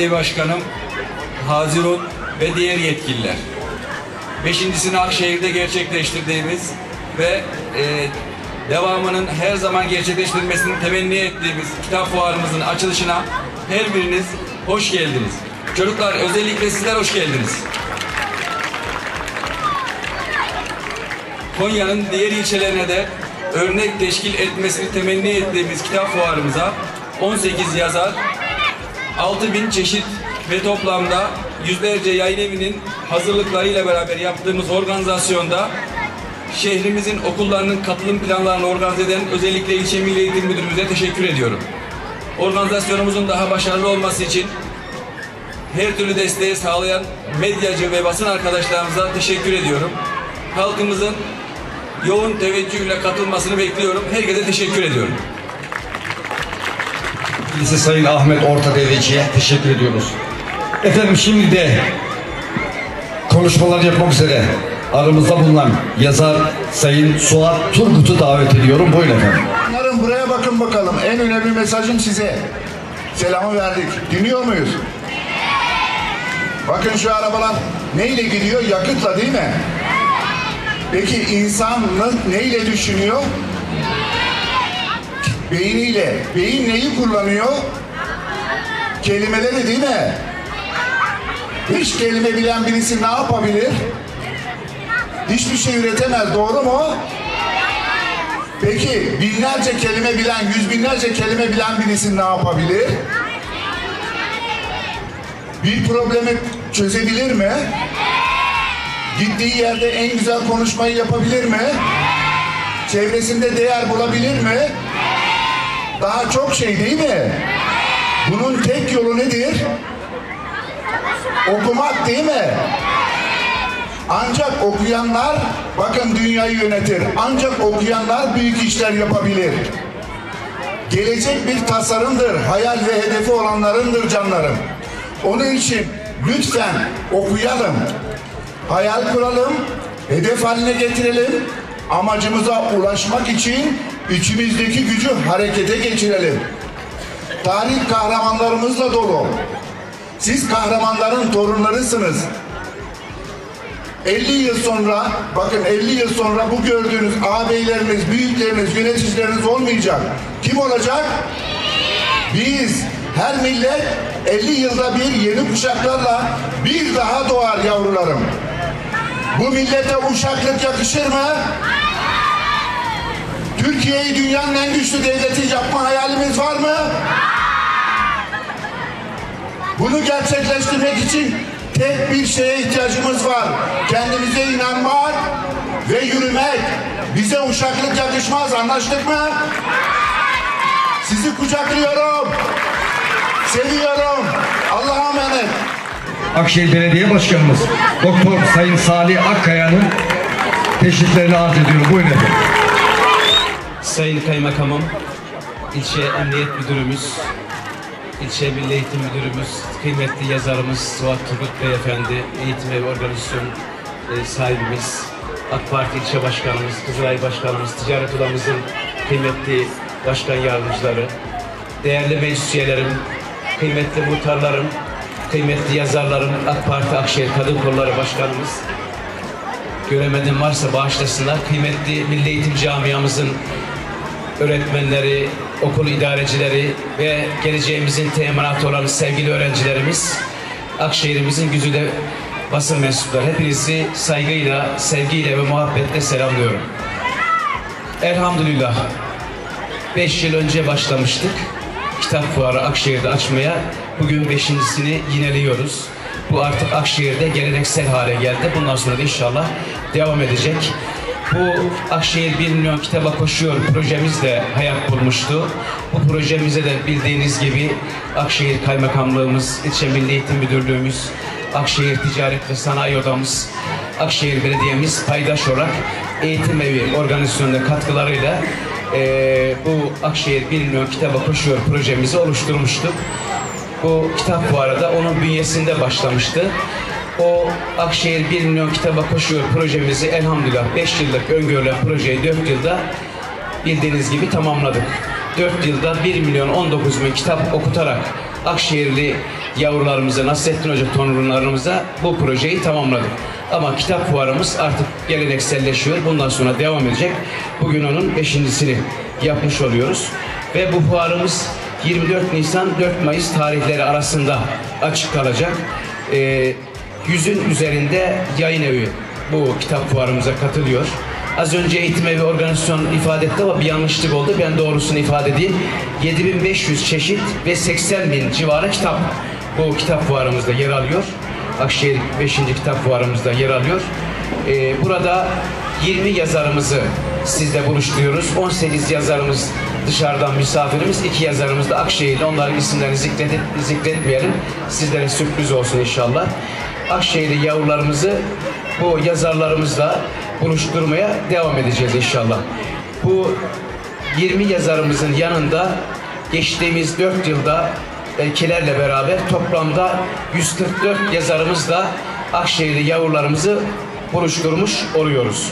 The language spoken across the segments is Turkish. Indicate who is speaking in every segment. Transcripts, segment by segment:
Speaker 1: Belediye Başkanım, Hazirun ve diğer yetkililer. Beşincisini Akşehir'de gerçekleştirdiğimiz ve devamının her zaman gerçekleştirilmesini temenni ettiğimiz kitap fuarımızın açılışına her biriniz hoş geldiniz. Çocuklar, özellikle sizler hoş geldiniz. Konya'nın diğer ilçelerine de örnek teşkil etmesini temenni ettiğimiz kitap fuarımıza 18 yazar, 6000 çeşit ve toplamda yüzlerce yayın evinin hazırlıklarıyla beraber yaptığımız organizasyonda şehrimizin okullarının katılım planlarını organize eden özellikle İlçe Milli Eğitim Müdürümüze teşekkür ediyorum. Organizasyonumuzun daha başarılı olması için her türlü desteği sağlayan medyacı ve basın arkadaşlarımıza teşekkür ediyorum. Halkımızın yoğun teveccühle katılmasını bekliyorum. Herkese teşekkür ediyorum.
Speaker 2: Lise Sayın Ahmet Ortadeveci'ye teşekkür ediyoruz. Efendim, şimdi de konuşmalar yapmak üzere aramızda bulunan yazar Sayın Suat Turgut'u davet ediyorum. Buyurun efendim.
Speaker 3: Buraya bakın bakalım. En önemli mesajım size. Selamı verdik. Dinliyor muyuz? Bakın şu arabalar neyle gidiyor? Yakıtla, değil mi? Peki insan neyle düşünüyor? Beyniyle. Beyin neyi kullanıyor? Kelimeleri, değil mi? Hiç kelime bilen birisi ne yapabilir? Hiçbir şey üretemez, doğru mu? Peki binlerce kelime bilen, yüz binlerce kelime bilen birisi ne yapabilir? Bir problemi çözebilir mi? Gittiği yerde en güzel konuşmayı yapabilir mi? Çevresinde değer bulabilir mi? Daha çok şey, değil mi? Bunun tek yolu nedir? Okumak, değil mi? Ancak okuyanlar, bakın, dünyayı yönetir. Ancak okuyanlar büyük işler yapabilir. Gelecek bir tasarımdır. Hayal ve hedefi olanlarındır canlarım. Onun için lütfen okuyalım. Hayal kuralım. Hedef haline getirelim. Amacımıza ulaşmak için içimizdeki gücü harekete geçirelim. Tarih kahramanlarımızla dolu. Siz kahramanların torunlarısınız. 50 yıl sonra, bakın 50 yıl sonra bu gördüğünüz ağabeyleriniz, büyükleriniz, yöneticileriniz olmayacak. Kim olacak? Biz. Her millet 50 yılda bir yeni kuşaklarla bir daha doğar yavrularım. Bu millete uşaklık yakışır mı? Türkiye'yi dünyanın en güçlü devleti yapma hayalimiz var mı? Bunu gerçekleştirmek için tek bir şeye ihtiyacımız var. Kendimize inanmak ve yürümek. Bize uşaklık yakışmaz. Anlaştık mı? Sizi kucaklıyorum. Seviyorum. Allah'a emanet.
Speaker 2: Akşehir Belediye Başkanımız Doktor Sayın Salih Akkaya'nın teşriflerini arz ediyorum. Buyurun efendim.
Speaker 4: Sayın Kaymakamım, İlçe Emniyet Müdürümüz, İlçe Milli Eğitim Müdürümüz, kıymetli yazarımız Suat Turgut Beyefendi, eğitim ve organizasyon sahibimiz, AK Parti İlçe Başkanımız, Kızılay Başkanımız, Ticaret Odamızın kıymetli başkan yardımcıları, değerli meclis üyelerim, kıymetli muhtarlarım, kıymetli yazarlarım, AK Parti Akşehir Kadın Kolları Başkanımız, göremedim varsa bağışlasınlar, kıymetli Milli Eğitim Camiamızın öğretmenleri, okul idarecileri ve geleceğimizin teminatı olan sevgili öğrencilerimiz, Akşehir'imizin güzide basın mensupları, hepinizi saygıyla, sevgiyle ve muhabbetle selamlıyorum. Elhamdülillah 5 yıl önce başlamıştık kitap fuarı Akşehir'de açmaya. Bugün 5.'sini yineliyoruz. Bu artık Akşehir'de geleneksel hale geldi. Bundan sonra da inşallah devam edecek. Bu Akşehir 1 milyon kitaba koşuyor projemiz de hayat bulmuştu. Bu projemize de bildiğiniz gibi Akşehir Kaymakamlığımız, İlçe Milli Eğitim Müdürlüğümüz, Akşehir Ticaret ve Sanayi Odamız, Akşehir Belediye'miz paydaş olarak eğitim evi organizasyonunda katkılarıyla bu Akşehir 1 milyon kitaba koşuyor projemizi oluşturmuştuk. Bu kitap fuarı da onun bünyesinde başlamıştı. O Akşehir 1 milyon kitaba koşuyor projemizi elhamdülillah 5 yıllık öngörülen projeyi 4 yılda bildiğiniz gibi tamamladık. 4 yılda 1 milyon 19 bin kitap okutarak Akşehirli yavrularımıza, Nasrettin Hoca torunlarımıza bu projeyi tamamladık. Ama kitap fuarımız artık gelenekselleşiyor. Bundan sonra devam edecek. Bugün onun 5.sini yapmış oluyoruz. Ve bu fuarımız 24 Nisan 4 Mayıs tarihleri arasında açık kalacak. 100'ün üzerinde yayın evi bu kitap fuarımıza katılıyor. Az önce eğitim evi organizasyonu ifade etti ama bir yanlışlık oldu. Ben doğrusunu ifade edeyim. 7500 çeşit ve 80.000 civarı kitap bu kitap fuarımızda yer alıyor. Akşehir 5. kitap fuarımızda yer alıyor. Burada 20 yazarımızı sizle buluşturuyoruz. 18 yazarımız dışarıdan misafirimiz, 2 yazarımız da Akşehir'de. Onların isimlerini zikretmeyelim. Sizlere sürpriz olsun inşallah. Akşehir'li yavrularımızı bu yazarlarımızla buluşturmaya devam edeceğiz inşallah. Bu 20 yazarımızın yanında geçtiğimiz 4 yılda kilerle beraber toplamda 144 yazarımızla Akşehir'li yavrularımızı buluşturmuş oluyoruz.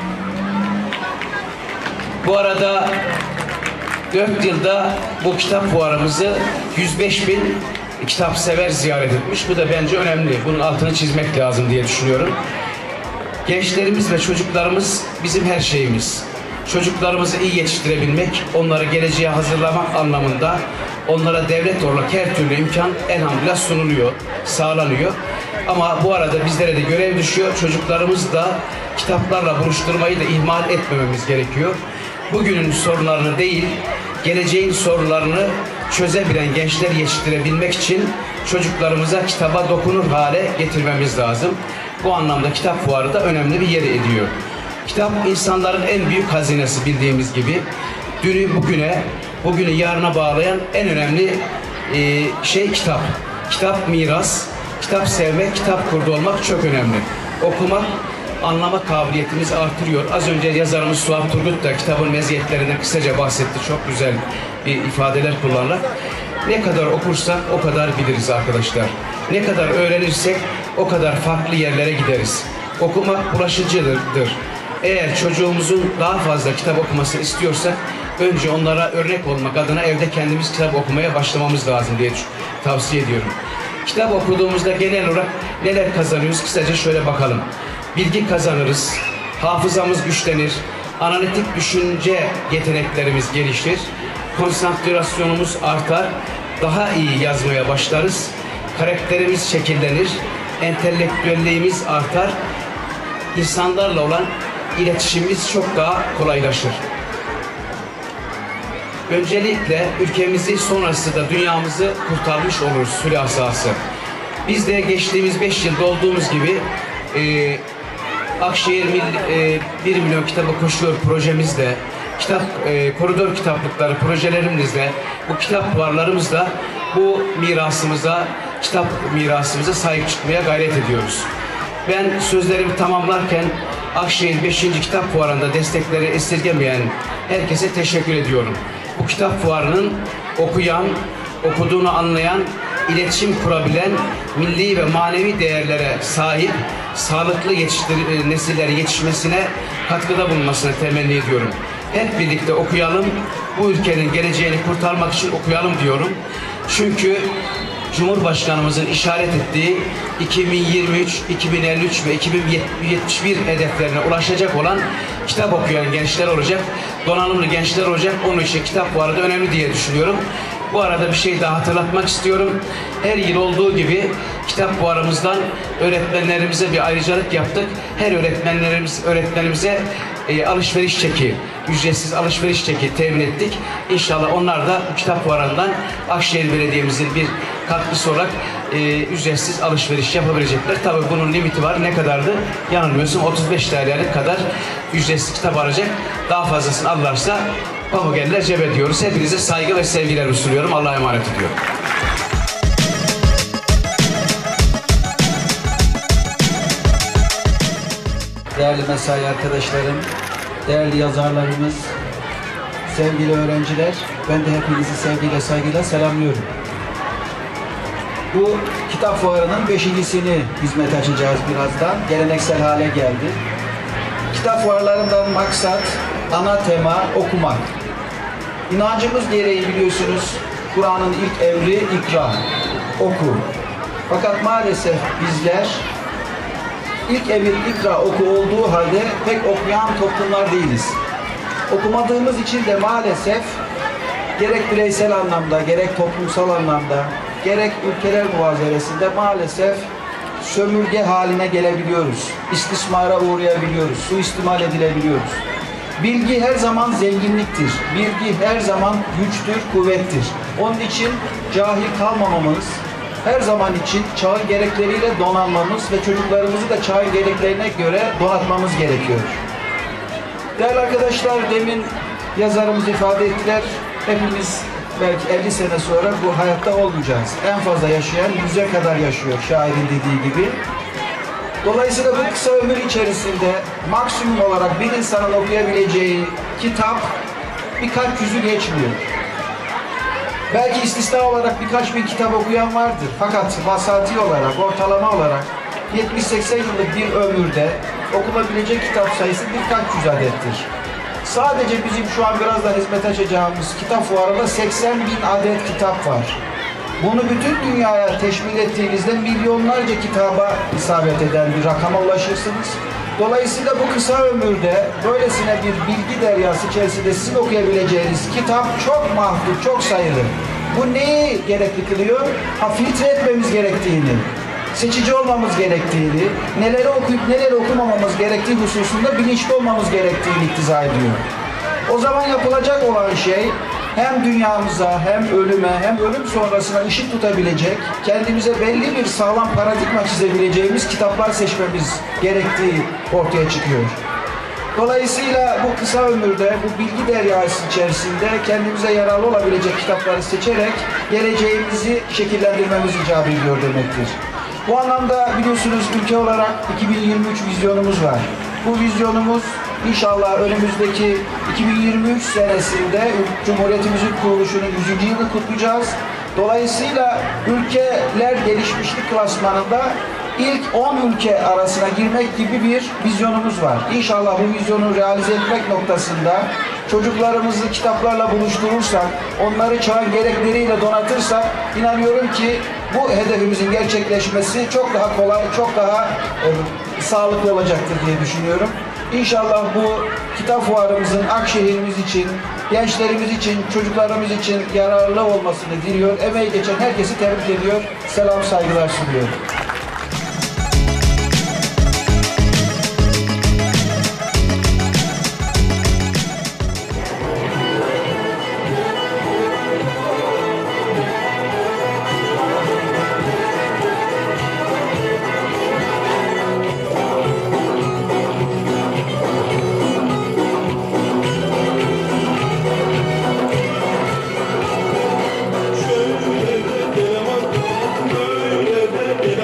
Speaker 4: Bu arada 4 yılda bu kitap fuarımızı 105.000 kitap sever ziyaret etmiş. Bu da bence önemli. Bunun altını çizmek lazım diye düşünüyorum. Gençlerimiz ve çocuklarımız bizim her şeyimiz. Çocuklarımızı iyi yetiştirebilmek, onları geleceğe hazırlamak anlamında onlara devlet olarak her türlü imkan elhamdülillah sunuluyor, sağlanıyor. Ama bu arada bizlere de görev düşüyor. Çocuklarımız da kitaplarla buluşturmayı da ihmal etmememiz gerekiyor. Bugünün sorunlarını değil, geleceğin sorunlarını çözebilen gençler yetiştirebilmek için çocuklarımıza kitaba dokunur hale getirmemiz lazım. Bu anlamda kitap fuarı da önemli bir yeri ediyor. Kitap insanların en büyük hazinesi bildiğimiz gibi. Dünü bugüne, bugünü yarına bağlayan en önemli şey kitap. Kitap miras, kitap sevmek, kitap kurdu olmak çok önemli. Okumak, anlama kabiliyetimizi artırıyor. Az önce yazarımız Suat Turgut da kitabın meziyetlerinden kısaca bahsetti. Çok güzel ifadeler kullanarak. Ne kadar okursak o kadar biliriz arkadaşlar. Ne kadar öğrenirsek o kadar farklı yerlere gideriz. Okumak bulaşıcıdır. Eğer çocuğumuzun daha fazla kitap okumasını istiyorsak önce onlara örnek olmak adına evde kendimiz kitap okumaya başlamamız lazım diye tavsiye ediyorum. Kitap okuduğumuzda genel olarak neler kazanıyoruz? Kısaca şöyle bakalım. Bilgi kazanırız, hafızamız güçlenir, analitik düşünce yeteneklerimiz gelişir, konsantrasyonumuz artar, daha iyi yazmaya başlarız, karakterimiz şekillenir, entelektüelliğimiz artar, insanlarla olan iletişimimiz çok daha kolaylaşır. Öncelikle ülkemizi, sonrası da dünyamızı kurtarmış oluruz hülasası. Biz de geçtiğimiz 5 yılda olduğumuz gibi Akşehir 1 milyon kitabı koşuyor projemizle, koridor kitaplıkları projelerimizle, bu kitap fuarlarımızla bu mirasımıza, kitap mirasımıza sahip çıkmaya gayret ediyoruz. Ben sözlerimi tamamlarken Akşehir 5. Kitap Fuarı'nda destekleri esirgemeyen herkese teşekkür ediyorum. Bu kitap fuarının okuyan, okuduğunu anlayan, iletişim kurabilen, milli ve manevi değerlere sahip, sağlıklı nesiller yetişmesine katkıda bulunmasını temenni ediyorum. Hep birlikte okuyalım, bu ülkenin geleceğini kurtarmak için okuyalım diyorum. Çünkü Cumhurbaşkanımızın işaret ettiği 2023, 2053 ve 2071 hedeflerine ulaşacak olan kitap okuyan gençler olacak, donanımlı gençler olacak. Onun için kitap fuarı da önemli diye düşünüyorum. Bu arada bir şey daha hatırlatmak istiyorum. Her yıl olduğu gibi kitap fuarımızdan öğretmenlerimize bir ayrıcalık yaptık. Her öğretmenimize alışveriş çeki, ücretsiz alışveriş çeki temin ettik. İnşallah onlar da bu kitap fuarından Akşehir Belediye'mizin bir katkısı olarak ücretsiz alışveriş yapabilecekler. Tabii bunun limiti var. Ne kadardı? Yanılmıyorsam 35 TL'lik kadar ücretsiz kitap alacak. Daha fazlasını alırlarsa pamuk eller cebe diyoruz. Hepinize saygı ve sevgilerimi sunuyorum. Allah'a emanet ediyorum.
Speaker 5: Değerli mesai arkadaşlarım, değerli yazarlarımız, sevgili öğrenciler, ben de hepinizi sevgiyle, saygıyla selamlıyorum. Bu kitap fuarının 5.sini hizmet açacağız birazdan. Geleneksel hale geldi. Kitap fuarlarından maksat, ana tema okumak. İnancımız gereği biliyorsunuz, Kur'an'ın ilk emri ikra. oku. Fakat maalesef bizler ilk emir ikra oku olduğu halde pek okuyan toplumlar değiliz. Okumadığımız için de maalesef gerek bireysel anlamda, gerek toplumsal anlamda, gerek ülkeler muvazeresinde maalesef sömürge haline gelebiliyoruz. İstismara uğrayabiliyoruz, suistimal edilebiliyoruz. Bilgi her zaman zenginliktir. Bilgi her zaman güçtür, kuvvettir. Onun için cahil kalmamamız, her zaman için çağın gerekleriyle donanmamız ve çocuklarımızı da çağın gereklerine göre donatmamız gerekiyor. Değerli arkadaşlar, demin yazarımız ifade ettiler. Hepimiz belki 50 sene sonra bu hayatta olmayacağız. En fazla yaşayan 100'e kadar yaşıyor şairin dediği gibi. Dolayısıyla bu kısa ömür içerisinde maksimum olarak bir insanın okuyabileceği kitap birkaç yüzü geçmiyor. Belki istisna olarak birkaç bin kitap okuyan vardır. Fakat vasati olarak, ortalama olarak 70-80 yıllık bir ömürde okunabilecek kitap sayısı birkaç yüz adettir. Sadece bizim şu an birazdan hizmet açacağımız kitap fuarında 80 bin adet kitap var. Bunu bütün dünyaya teşmil ettiğinizde milyonlarca kitaba isabet eden bir rakama ulaşırsınız. Dolayısıyla bu kısa ömürde böylesine bir bilgi deryası içerisinde sizin okuyabileceğiniz kitap çok mahdut, çok sayılı. Bu neyi gerekli kılıyor? Filtre etmemiz gerektiğini, seçici olmamız gerektiğini, neleri okuyup neleri okumamamız gerektiği hususunda bilinçli olmamız gerektiğini iktiza ediyor. O zaman yapılacak olan şey hem dünyamıza hem ölüme hem ölüm sonrasına ışık tutabilecek, kendimize belli bir sağlam paradigma çizebileceğimiz kitaplar seçmemiz gerektiği ortaya çıkıyor. Dolayısıyla bu kısa ömürde, bu bilgi deryası içerisinde kendimize yararlı olabilecek kitapları seçerek geleceğimizi şekillendirmemiz icap ediyor demektir. Bu anlamda biliyorsunuz ülke olarak 2023 vizyonumuz var. Bu vizyonumuz İnşallah önümüzdeki 2023 senesinde Cumhuriyetimizin kuruluşunun 100. yılını kutlayacağız. Dolayısıyla ülkeler gelişmişlik klasmanında ilk 10 ülke arasına girmek gibi bir vizyonumuz var. İnşallah bu vizyonu realize etmek noktasında çocuklarımızı kitaplarla buluşturursak, onları çağın gerekleriyle donatırsak inanıyorum ki bu hedefimizin gerçekleşmesi çok daha kolay, çok daha sağlıklı olacaktır diye düşünüyorum. İnşallah bu kitap fuarımızın Akşehir'imiz için, gençlerimiz için, çocuklarımız için yararlı olmasını diliyor. Emeği geçen herkesi tebrik ediyor. Selam, saygılar sunuyorum.
Speaker 6: Şöyle de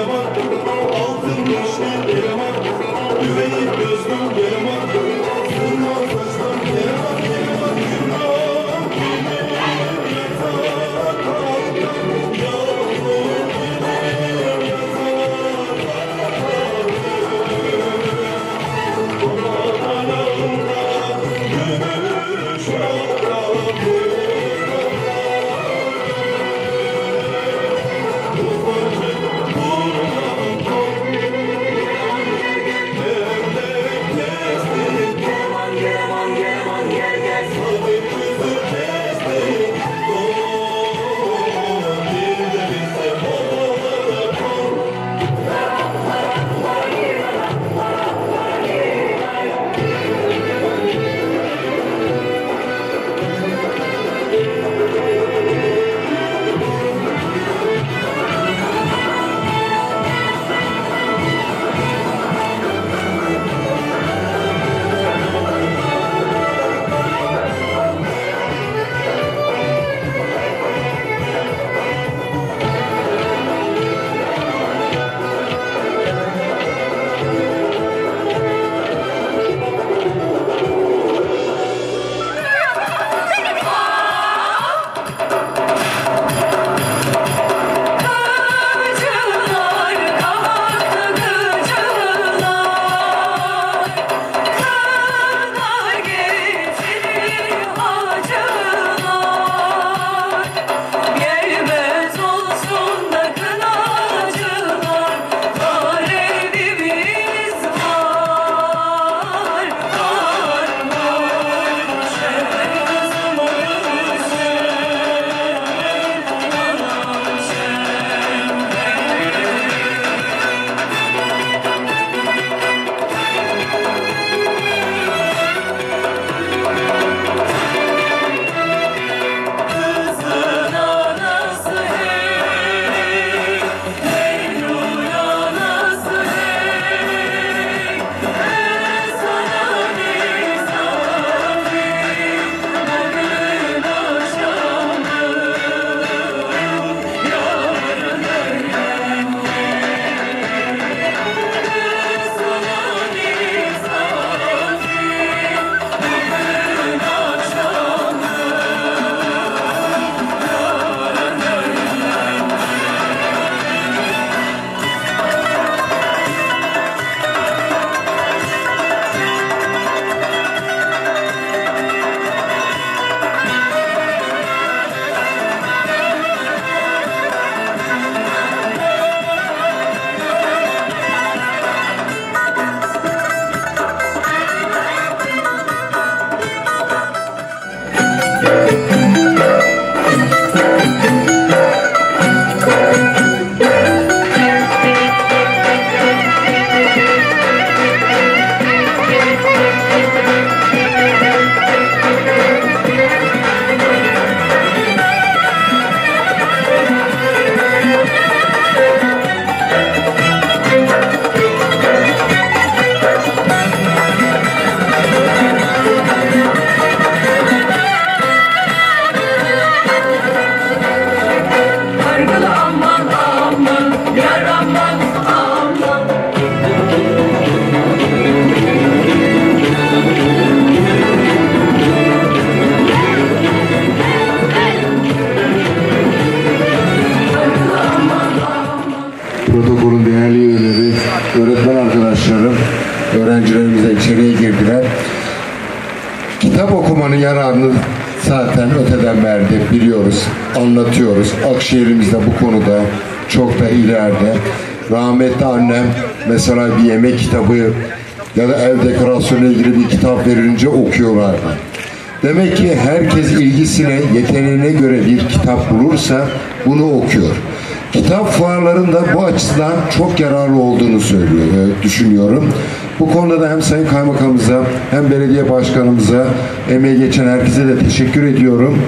Speaker 6: öğretmen arkadaşlarım, öğrencilerimiz de içeriye girdiler. Kitap okumanın yararını zaten öteden beri biliyoruz, anlatıyoruz. Akşehir'imiz de bu konuda çok da ileride. Rahmetli annem mesela bir yemek kitabı ya da ev dekorasyonu ile ilgili bir kitap verince okuyorlardı. Demek ki herkes ilgisine, yeteneğine göre bir kitap bulursa bunu okuyor. Kitap fuarlarında bu açıdan çok yararlı olduğunu düşünüyorum. Bu konuda da hem Sayın Kaymakamımıza hem belediye başkanımıza, emeği geçen herkese de teşekkür ediyorum.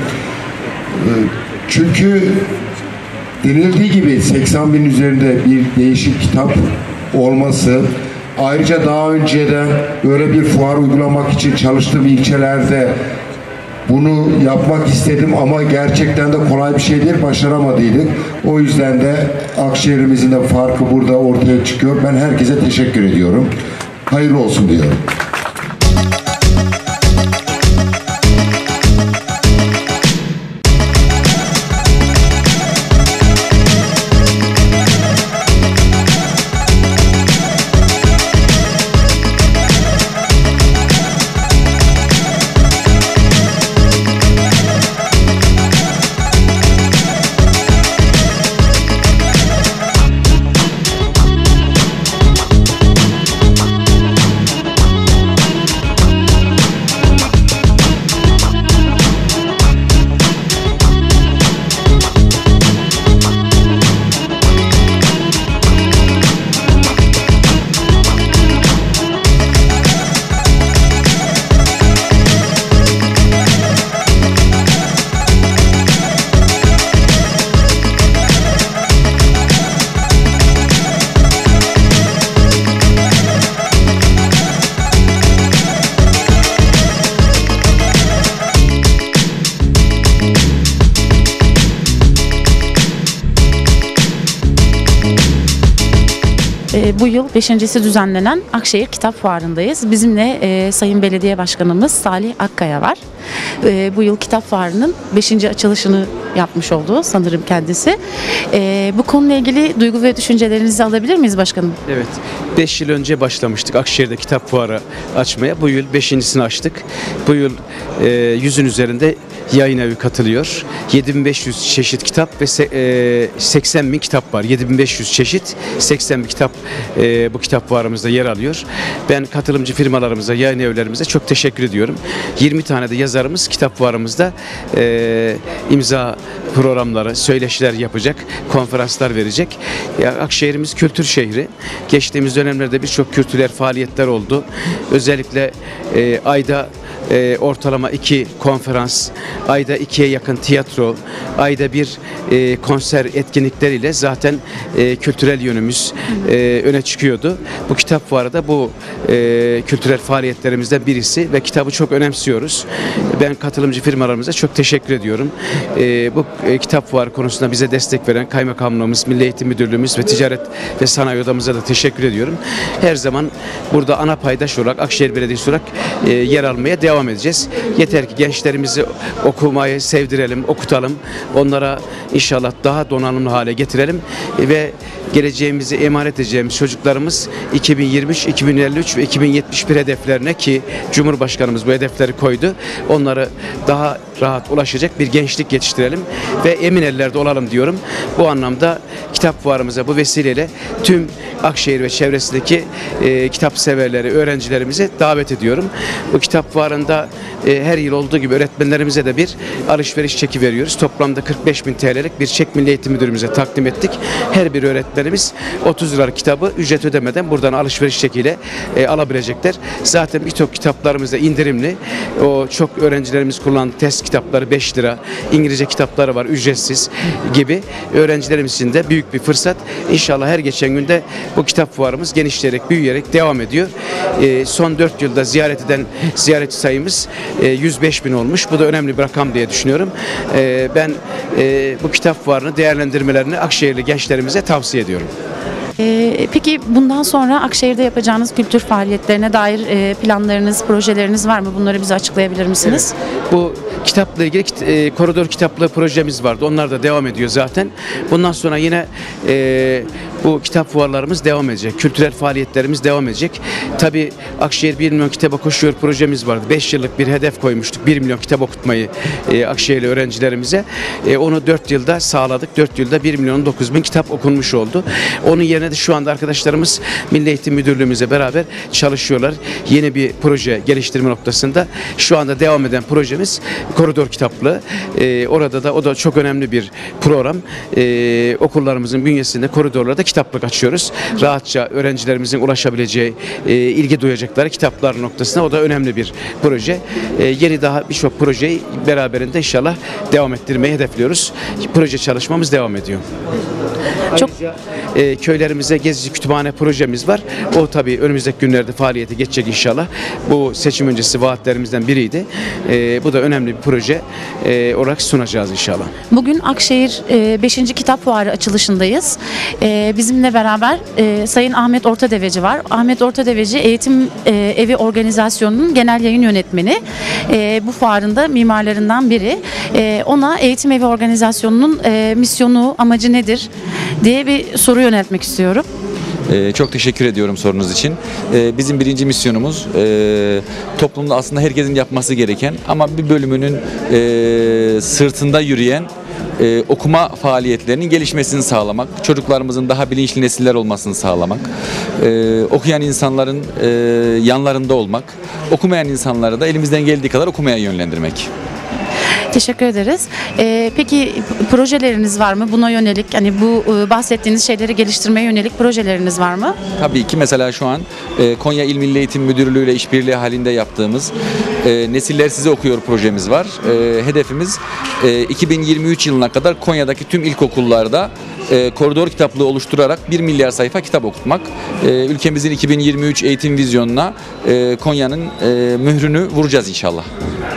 Speaker 6: Çünkü denildiği gibi 80 bin üzerinde bir değişik kitap olması, ayrıca daha önceden böyle bir fuar uygulamak için çalıştığım ilçelerde bunu yapmak istedim ama gerçekten de kolay bir şey değil, başaramadıydık. O yüzden de Akşehir'imizin de farkı burada ortaya çıkıyor. Ben herkese teşekkür ediyorum. Hayırlı olsun diyorum.
Speaker 7: Bu yıl 5.'si düzenlenen Akşehir Kitap Fuarı'ndayız. Bizimle Sayın Belediye Başkanımız Salih Akkaya var. Bu yıl Kitap Fuarı'nın 5. açılışını yapmış oldu sanırım kendisi. Bu konuyla ilgili duygu ve düşüncelerinizi alabilir miyiz başkanım?
Speaker 4: Evet, 5 yıl önce başlamıştık Akşehir'de kitap fuarı açmaya. Bu yıl 5.'sini açtık. Bu yıl 100'ün üzerinde yayın evi katılıyor. 7500 çeşit kitap ve 80.000 kitap var. 7500 çeşit, 80.000 kitap bu kitap fuarımızda yer alıyor. Ben katılımcı firmalarımıza, yayın evlerimize çok teşekkür ediyorum. 20 tane de yazarımız kitap fuarımızda imza programları, söyleşiler yapacak, konferanslar verecek. Akşehir'imiz kültür şehri. Geçtiğimiz dönemlerde birçok kültürel faaliyetler oldu. Özellikle ayda ortalama 2 konferans, ayda 2'ye yakın tiyatro, ayda bir konser etkinlikleriyle zaten kültürel yönümüz öne çıkıyordu. Bu kitap fuarı da bu kültürel faaliyetlerimizden birisi ve kitabı çok önemsiyoruz. Ben katılımcı firmalarımıza çok teşekkür ediyorum. Bu kitap fuarı konusunda bize destek veren Kaymakamlığımız, Milli Eğitim Müdürlüğümüz ve Ticaret ve Sanayi Odamıza da teşekkür ediyorum. Her zaman burada ana paydaş olarak Akşehir Belediyesi olarak yer almaya devam edeceğiz. Yeter ki gençlerimizi okumayı sevdirelim, okutalım. Onlara inşallah daha donanımlı hale getirelim ve geleceğimizi emanet edeceğimiz çocuklarımız 2023, 2053 ve 2071 hedeflerine, ki Cumhurbaşkanımız bu hedefleri koydu, onları daha rahat ulaşacak bir gençlik yetiştirelim ve emin ellerde olalım diyorum. Bu anlamda kitap fuarımıza bu vesileyle tüm Akşehir ve çevresindeki kitap severleri, öğrencilerimize davet ediyorum. Bu kitap fuarında her yıl olduğu gibi öğretmenlerimize de bir alışveriş çeki veriyoruz. Toplamda 45.000 TL'lik bir çek Milli Eğitim Müdürümüze takdim ettik. Her bir öğretmenimiz 30 liralık kitabı ücret ödemeden buradan alışveriş çekiyle alabilecekler. Zaten birçok kitaplarımız da indirimli. O çok öğrencilerimiz kullandığı test kitapları 5 lira, İngilizce kitapları var ücretsiz gibi. Öğrencilerimiz için de büyük bir fırsat. İnşallah her geçen günde bu kitap fuarımız genişleyerek, büyüyerek devam ediyor. Son 4 yılda ziyaretçi sayımız 105.000 olmuş. Bu da önemli bir rakam diye düşünüyorum. Ben bu kitap fuarını değerlendirmelerini Akşehirli gençlerimize tavsiye ediyorum.
Speaker 7: Peki bundan sonra Akşehir'de yapacağınız kültür faaliyetlerine dair planlarınız, projeleriniz var mı? Bunları bize açıklayabilir misiniz?
Speaker 4: Evet. Bu kitapla ilgili koridor kitaplığı projemiz vardı. Onlar da devam ediyor zaten. Bundan sonra yine bu kitap fuarlarımız devam edecek. Kültürel faaliyetlerimiz devam edecek. Tabii Akşehir 1 milyon kitaba koşuyor projemiz vardı. 5 yıllık bir hedef koymuştuk. 1 milyon kitap okutmayı Akşehirli öğrencilerimize. Onu 4 yılda sağladık. 4 yılda 1 milyon 9 bin kitap okunmuş oldu. Onun yerine de şu anda arkadaşlarımız Milli Eğitim Müdürlüğümüzle beraber çalışıyorlar. Yeni bir proje geliştirme noktasında. Şu anda devam eden projemiz Koridor Kitaplığı. Orada da o da çok önemli bir program. Okullarımızın bünyesinde koridorlarda kitaplık açıyoruz. Rahatça öğrencilerimizin ulaşabileceği, ilgi duyacakları kitaplar noktasında o da önemli bir proje. Yeni daha birçok projeyi beraberinde inşallah devam ettirmeyi hedefliyoruz. Proje çalışmamız devam ediyor.
Speaker 7: Çok
Speaker 4: Köylerimize gezici kütüphane projemiz var. O tabii önümüzdeki günlerde faaliyete geçecek inşallah. Bu seçim öncesi vaatlerimizden biriydi. Bu da önemli bir proje olarak sunacağız inşallah.
Speaker 7: Bugün Akşehir 5. Kitap Fuarı açılışındayız. Bizimle beraber Sayın Ahmet Ortadeveci var. Ahmet Ortadeveci Eğitim Evi Organizasyonu'nun genel yayın yönetmeni. Bu fuarın da mimarlarından biri. Ona Eğitim Evi Organizasyonu'nun misyonu, amacı nedir diye bir soru yöneltmek istiyorum.
Speaker 8: Çok teşekkür ediyorum sorunuz için. Bizim birinci misyonumuz toplumda aslında herkesin yapması gereken ama bir bölümünün sırtında yürüyen okuma faaliyetlerinin gelişmesini sağlamak, çocuklarımızın daha bilinçli nesiller olmasını sağlamak, okuyan insanların yanlarında olmak, okumayan insanları da elimizden geldiği kadar okumaya yönlendirmek.
Speaker 7: Teşekkür ederiz. Peki projeleriniz var mı? Buna yönelik, hani bu bahsettiğiniz şeyleri geliştirmeye yönelik projeleriniz var mı?
Speaker 8: Tabii ki mesela şu an Konya İl Milli Eğitim Müdürlüğü ile işbirliği halinde yaptığımız Nesiller Sizi Okuyor projemiz var. Hedefimiz 2023 yılına kadar Konya'daki tüm ilkokullarda koridor kitaplığı oluşturarak 1 milyar sayfa kitap okutmak. Ülkemizin 2023 eğitim vizyonuna Konya'nın mührünü vuracağız inşallah.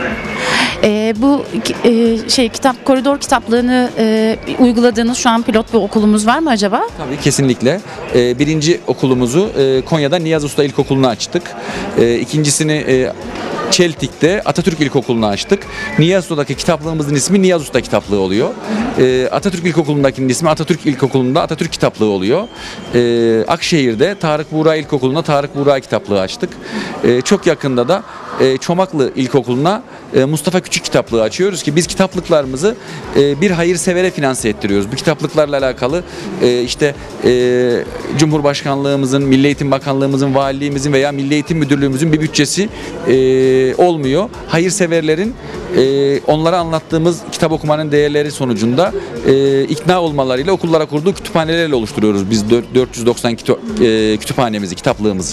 Speaker 7: Bu koridor kitaplığını uyguladığınız şu an pilot bir okulumuz var mı acaba?
Speaker 8: Tabii kesinlikle. Birinci okulumuzu Konya'da Niyazi Usta İlkokulu'na açtık. İkincisini Çeltik'te Atatürk İlkokulu'na açtık. Niyazi Usta'daki kitaplığımızın ismi Niyazi Usta Kitaplığı oluyor. Atatürk İlkokulu'ndakinin ismi Atatürk İlkokulu'nda Atatürk Kitaplığı oluyor. Akşehir'de Tarık Buğra İlkokulu'na Tarık Buğra Kitaplığı açtık. Çok yakında da Çomaklı İlkokulu'na Mustafa Küçük Kitaplığı açıyoruz ki biz kitaplıklarımızı bir hayırsevere finanse ettiriyoruz. Bu kitaplıklarla alakalı Cumhurbaşkanlığımızın, Milli Eğitim Bakanlığımızın, Valiliğimizin veya Milli Eğitim Müdürlüğümüzün bir bütçesi olmuyor. Hayırseverlerin onlara anlattığımız kitap okumanın değerleri sonucunda ikna olmalarıyla okullara kurduğu kütüphanelerle oluşturuyoruz biz 490 kütüphanemizi, kitaplığımızı.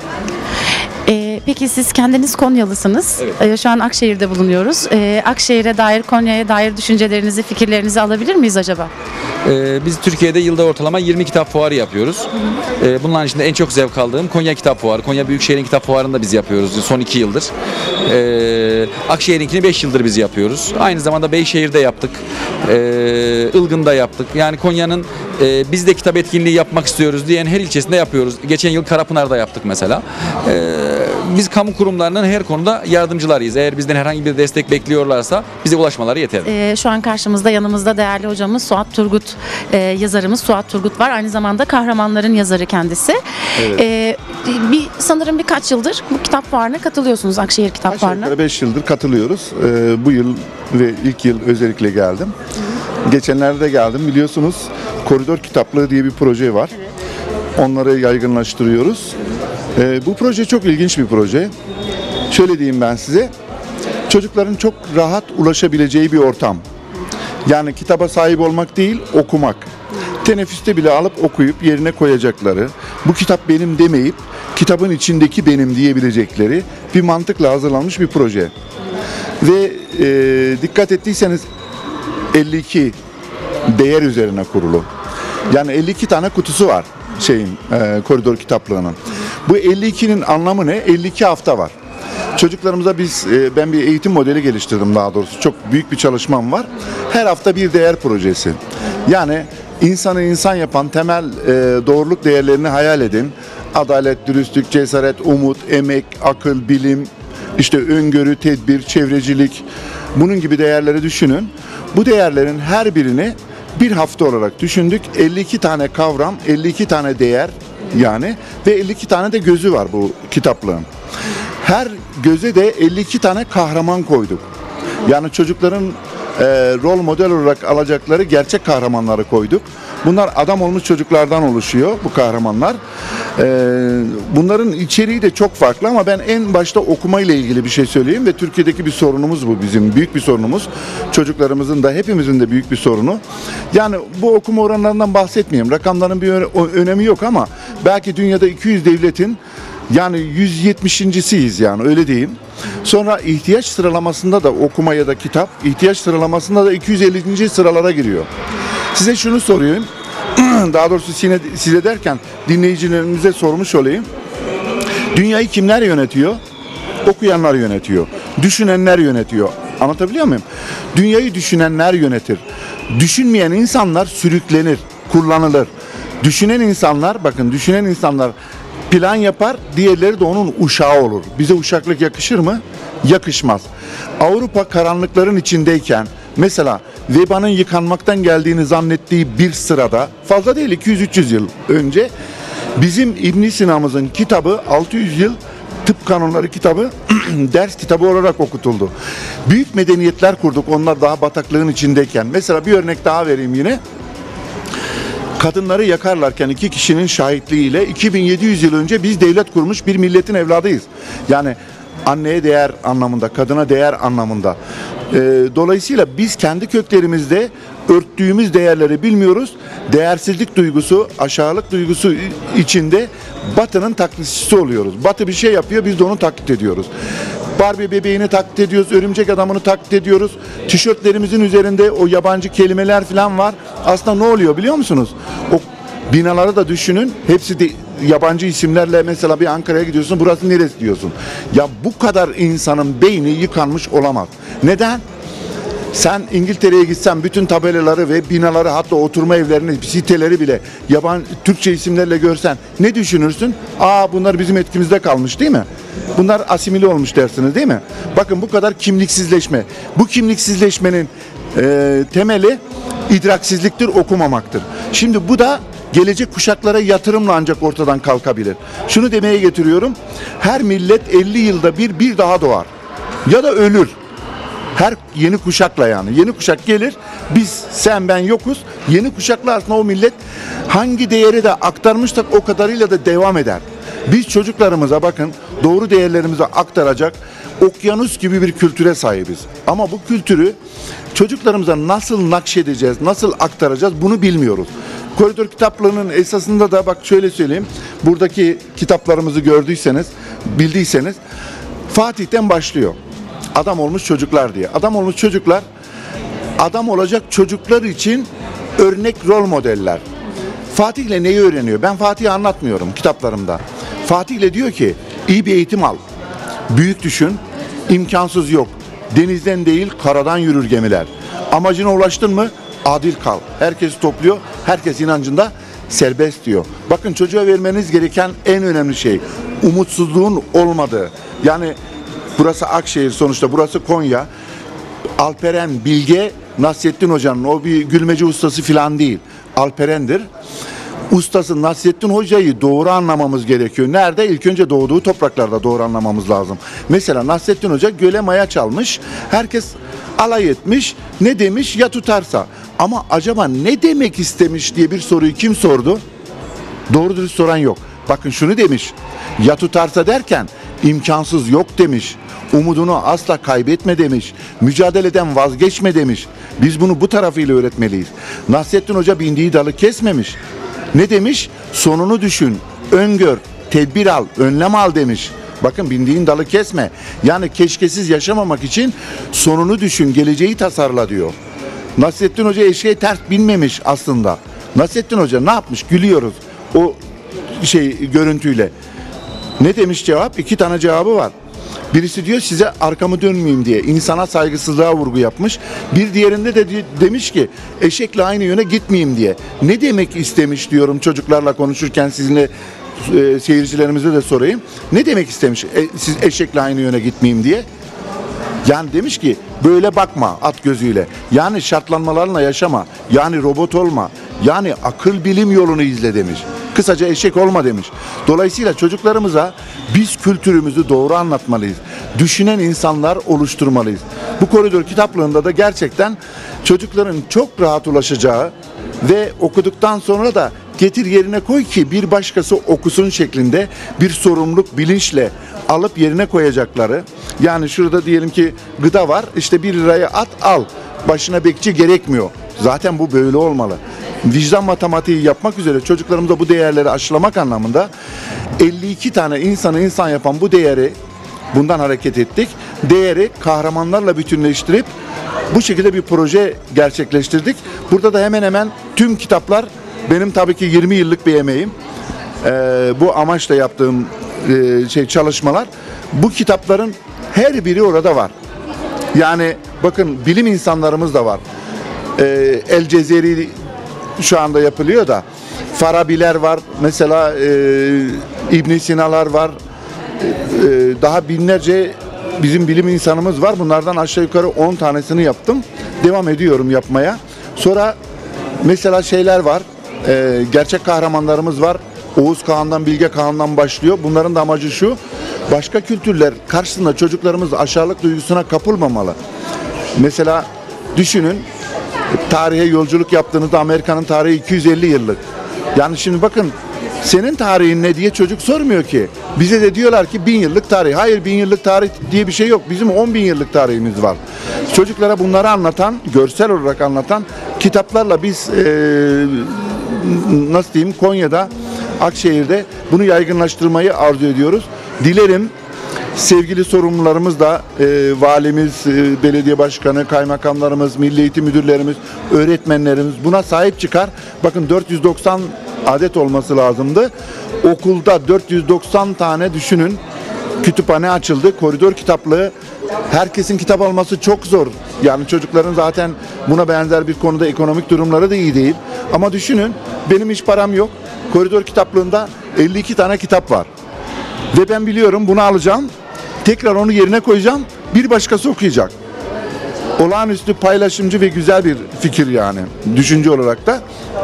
Speaker 7: Peki siz kendiniz Konyalısınız.
Speaker 8: Evet.
Speaker 7: Şu an Akşehir'de bulunuyoruz. Akşehir'e dair, Konya'ya dair düşüncelerinizi, fikirlerinizi alabilir miyiz acaba?
Speaker 8: Biz Türkiye'de yılda ortalama 20 kitap fuarı yapıyoruz. Bunların içinde en çok zevk aldığım Konya Kitap Fuarı. Konya Büyükşehir'in Kitap Fuarı'nı da biz yapıyoruz son 2 yıldır. Akşehir'inkini 5 yıldır biz yapıyoruz. Aynı zamanda Beyşehir'de yaptık. Ilgın'da yaptık. Yani Konya'nın biz de kitap etkinliği yapmak istiyoruz diyen her ilçesinde yapıyoruz. Geçen yıl Karapınar'da yaptık mesela. Biz kamu kurumlarının her konuda yardımcılarıyız. Eğer bizden herhangi bir destek bekliyorlarsa bize ulaşmaları yeterli.
Speaker 7: Şu an karşımızda, yanımızda değerli hocamız Suat Turgut, yazarımız Suat Turgut var. Aynı zamanda Kahramanların yazarı kendisi.
Speaker 9: Evet.
Speaker 7: Sanırım birkaç yıldır bu kitap fuarına katılıyorsunuz, Akşehir Kitap Fuarı'na.
Speaker 9: Aşağı yukarı 5 yıldır katılıyoruz. Bu yıl ve ilk yıl özellikle geldim. Geçenlerde de geldim. Biliyorsunuz Koridor Kitaplığı diye bir proje var.
Speaker 7: Evet.
Speaker 9: Onları yaygınlaştırıyoruz. Bu proje çok ilginç bir proje. Şöyle diyeyim ben size. Çocukların çok rahat ulaşabileceği bir ortam. Yani kitaba sahip olmak değil, okumak. Teneffüste bile alıp okuyup yerine koyacakları, bu kitap benim demeyip kitabın içindeki benim diyebilecekleri bir mantıkla hazırlanmış bir proje. Ve dikkat ettiyseniz 52 değer üzerine kurulu. Yani 52 tane kutusu var koridor kitaplığının. Bu 52'nin anlamı ne? 52 hafta var. Çocuklarımıza ben bir eğitim modeli geliştirdim daha doğrusu. Çok büyük bir çalışmam var. Her hafta bir değer projesi. Yani insanı insan yapan temel doğruluk değerlerini hayal edin. Adalet, dürüstlük, cesaret, umut, emek, akıl, bilim, öngörü, tedbir, çevrecilik. Bunun gibi değerleri düşünün. Bu değerlerin her birini Bir hafta olarak düşündük. 52 tane kavram, 52 tane değer yani ve 52 tane de gözü var bu kitaplığın. Her göze de 52 tane kahraman koyduk. Yani çocukların rol model olarak alacakları gerçek kahramanları koyduk. Bunlar adam olmuş çocuklardan oluşuyor bu kahramanlar. Bunların içeriği de çok farklı ama ben en başta okuma ile ilgili bir şey söyleyeyim ve Türkiye'deki bir sorunumuz bu, bizim büyük bir sorunumuz. Çocuklarımızın da hepimizin de büyük bir sorunu. Yani bu okuma oranlarından bahsetmeyeyim. Rakamların bir önemi yok ama belki dünyada 200 devletin yani 170.siyiz yani öyle diyeyim. Sonra ihtiyaç sıralamasında da okuma ya da kitap, ihtiyaç sıralamasında da 250. sıralara giriyor. Size şunu sorayım, daha doğrusu size derken dinleyicilerimize sormuş olayım. Dünyayı kimler yönetiyor? Okuyanlar yönetiyor. Düşünenler yönetiyor. Anlatabiliyor muyum? Dünyayı düşünenler yönetir. Düşünmeyen insanlar sürüklenir, kullanılır. Düşünen insanlar, bakın düşünen insanlar plan yapar, diğerleri de onun uşağı olur. Bize uşaklık yakışır mı? Yakışmaz. Avrupa karanlıkların içindeyken, mesela vebanın yıkanmaktan geldiğini zannettiği bir sırada, fazla değil 200-300 yıl önce, bizim İbn Sina'mızın kitabı 600 yıl tıp kanunları kitabı ders kitabı olarak okutuldu. Büyük medeniyetler kurduk onlar daha bataklığın içindeyken. Mesela bir örnek daha vereyim yine. Kadınları yakarlarken 2 kişinin şahitliğiyle 2700 yıl önce biz devlet kurmuş bir milletin evladıyız. Yani anneye değer anlamında, kadına değer anlamında. Dolayısıyla biz kendi köklerimizde örttüğümüz değerleri bilmiyoruz. Değersizlik duygusu, aşağılık duygusu içinde Batı'nın taklitçisi oluyoruz. Batı bir şey yapıyor, biz de onu taklit ediyoruz. Barbie bebeğini taklit ediyoruz, örümcek adamını taklit ediyoruz. Tişörtlerimizin üzerinde o yabancı kelimeler falan var. Aslında ne oluyor biliyor musunuz? O binaları da düşünün. Hepsi de yabancı isimlerle, mesela bir Ankara'ya gidiyorsun, burası neresi diyorsun. Ya bu kadar insanın beyni yıkanmış olamaz. Neden? Sen İngiltere'ye gitsen bütün tabelaları ve binaları, hatta oturma evlerini, siteleri bile yabancı Türkçe isimlerle görsen ne düşünürsün? Aa, bunlar bizim etkimizde kalmış değil mi? Bunlar asimile olmuş dersiniz değil mi? Bakın bu kadar kimliksizleşme. Bu kimliksizleşmenin temeli idraksizliktir, okumamaktır. Şimdi bu da gelecek kuşaklara yatırımla ancak ortadan kalkabilir. Şunu demeye getiriyorum. Her millet 50 yılda bir daha doğar. Ya da ölür. Her yeni kuşakla yani. Yeni kuşak gelir, biz, sen, ben yokuz. Yeni kuşakla aslında o millet hangi değeri de aktarmışsak o kadarıyla da devam eder. Biz çocuklarımıza bakın doğru değerlerimizi aktaracak okyanus gibi bir kültüre sahibiz. Ama bu kültürü çocuklarımıza nasıl nakşedeceğiz, nasıl aktaracağız bunu bilmiyoruz. Koridor kitaplığının esasında da bak şöyle söyleyeyim. Buradaki kitaplarımızı gördüyseniz, bildiyseniz Fatih'ten başlıyor. Adam olmuş çocuklar diye. Adam olmuş çocuklar, adam olacak çocuklar için örnek rol modeller. Fatih'le neyi öğreniyor? Ben Fatih'i anlatmıyorum kitaplarımda. Fatih'le diyor ki iyi bir eğitim al. Büyük düşün. İmkansız yok. Denizden değil karadan yürür gemiler. Amacına ulaştın mı adil kal. Herkes topluyor. Herkes inancında serbest diyor. Bakın çocuğa vermeniz gereken en önemli şey umutsuzluğun olmadığı. Yani burası Akşehir sonuçta, burası Konya. Alperen Bilge Nasrettin Hoca'nın, o bir gülmece ustası filan değil. Alperen'dir. Ustası Nasrettin Hoca'yı doğru anlamamız gerekiyor. Nerede? İlk önce doğduğu topraklarda doğru anlamamız lazım. Mesela Nasrettin Hoca göle maya çalmış. Herkes alay etmiş. Ne demiş? Ya tutarsa. Ama acaba ne demek istemiş diye bir soruyu kim sordu? Doğru dürüst soran yok. Bakın şunu demiş. Ya tutarsa derken imkansız yok demiş. Umudunu asla kaybetme demiş. Mücadeleden vazgeçme demiş. Biz bunu bu tarafıyla öğretmeliyiz. Nasrettin Hoca bindiği dalı kesmemiş. Ne demiş? Sonunu düşün, öngör, tedbir al, önlem al demiş. Bakın bindiğin dalı kesme. Yani keşkesiz yaşamamak için sonunu düşün, geleceği tasarla diyor. Nasrettin Hoca eşeğe ters binmemiş aslında. Nasrettin Hoca ne yapmış? Gülüyoruz o görüntüyle. Ne demiş cevap? 2 tane cevabı var. Birisi diyor size arkamı dönmeyeyim diye insana saygısızlığa vurgu yapmış. Bir diğerinde de demiş ki eşekle aynı yöne gitmeyeyim diye. Ne demek istemiş diyorum çocuklarla konuşurken, sizinle seyircilerimize de sorayım. Ne demek istemiş siz eşekle aynı yöne gitmeyeyim diye? Yani demiş ki böyle bakma at gözüyle. Yani şartlanmalarla yaşama. Yani robot olma. Yani akıl bilim yolunu izle demiş. Kısaca eşek olma demiş. Dolayısıyla çocuklarımıza biz kültürümüzü doğru anlatmalıyız. Düşünen insanlar oluşturmalıyız. Bu koridor kitaplığında da gerçekten çocukların çok rahat ulaşacağı ve okuduktan sonra da getir yerine koy ki bir başkası okusun şeklinde bir sorumluluk bilinçle alıp yerine koyacakları. Yani şurada diyelim ki gıda var, işte 1 liraya at al, başına bekçi gerekmiyor. Zaten bu böyle olmalı. Vicdan matematiği yapmak üzere çocuklarımıza bu değerleri aşılamak anlamında 52 tane insanı insan yapan bu değeri, bundan hareket ettik. Değeri kahramanlarla bütünleştirip bu şekilde bir proje gerçekleştirdik. Burada da hemen hemen tüm kitaplar benim tabii ki 20 yıllık bir emeğim. Bu amaçla yaptığım çalışmalar. Bu kitapların her biri orada var. Yani bakın bilim insanlarımız da var. El Cezeri şu anda yapılıyor da Farabiler var. Mesela İbn Sina'lar var. Daha binlerce bizim bilim insanımız var. Bunlardan aşağı yukarı 10 tanesini yaptım. Devam ediyorum yapmaya. Sonra mesela şeyler var. Gerçek kahramanlarımız var. Oğuz Kağan'dan, Bilge Kağan'dan başlıyor. Bunların da amacı şu. Başka kültürler karşısında çocuklarımız aşağılık duygusuna kapılmamalı. Mesela düşünün, tarihe yolculuk yaptığınızda Amerika'nın tarihi 250 yıllık. Yani şimdi bakın, senin tarihin ne diye çocuk sormuyor ki. Bize de diyorlar ki 1000 yıllık tarih. Hayır, 1000 yıllık tarih diye bir şey yok. Bizim 10.000 yıllık tarihimiz var. Çocuklara bunları anlatan, görsel olarak anlatan kitaplarla biz nasıl diyeyim, Konya'da, Akşehir'de bunu yaygınlaştırmayı arzu ediyoruz. Dilerim sevgili sorumlularımız da valimiz, belediye başkanı, kaymakamlarımız, milli eğitim müdürlerimiz, öğretmenlerimiz buna sahip çıkar. Bakın 490 adet olması lazımdı. Okulda 490 tane düşünün. Kütüphane açıldı. Koridor kitaplığı. Herkesin kitap alması çok zor. Yani çocukların zaten buna benzer bir konuda ekonomik durumları da iyi değil. Ama düşünün, benim hiç param yok. Koridor kitaplığında 52 tane kitap var. Ve ben biliyorum, bunu alacağım. Tekrar onu yerine koyacağım. Bir başkası okuyacak. Olağanüstü paylaşımcı ve güzel bir fikir yani. Düşünce olarak da.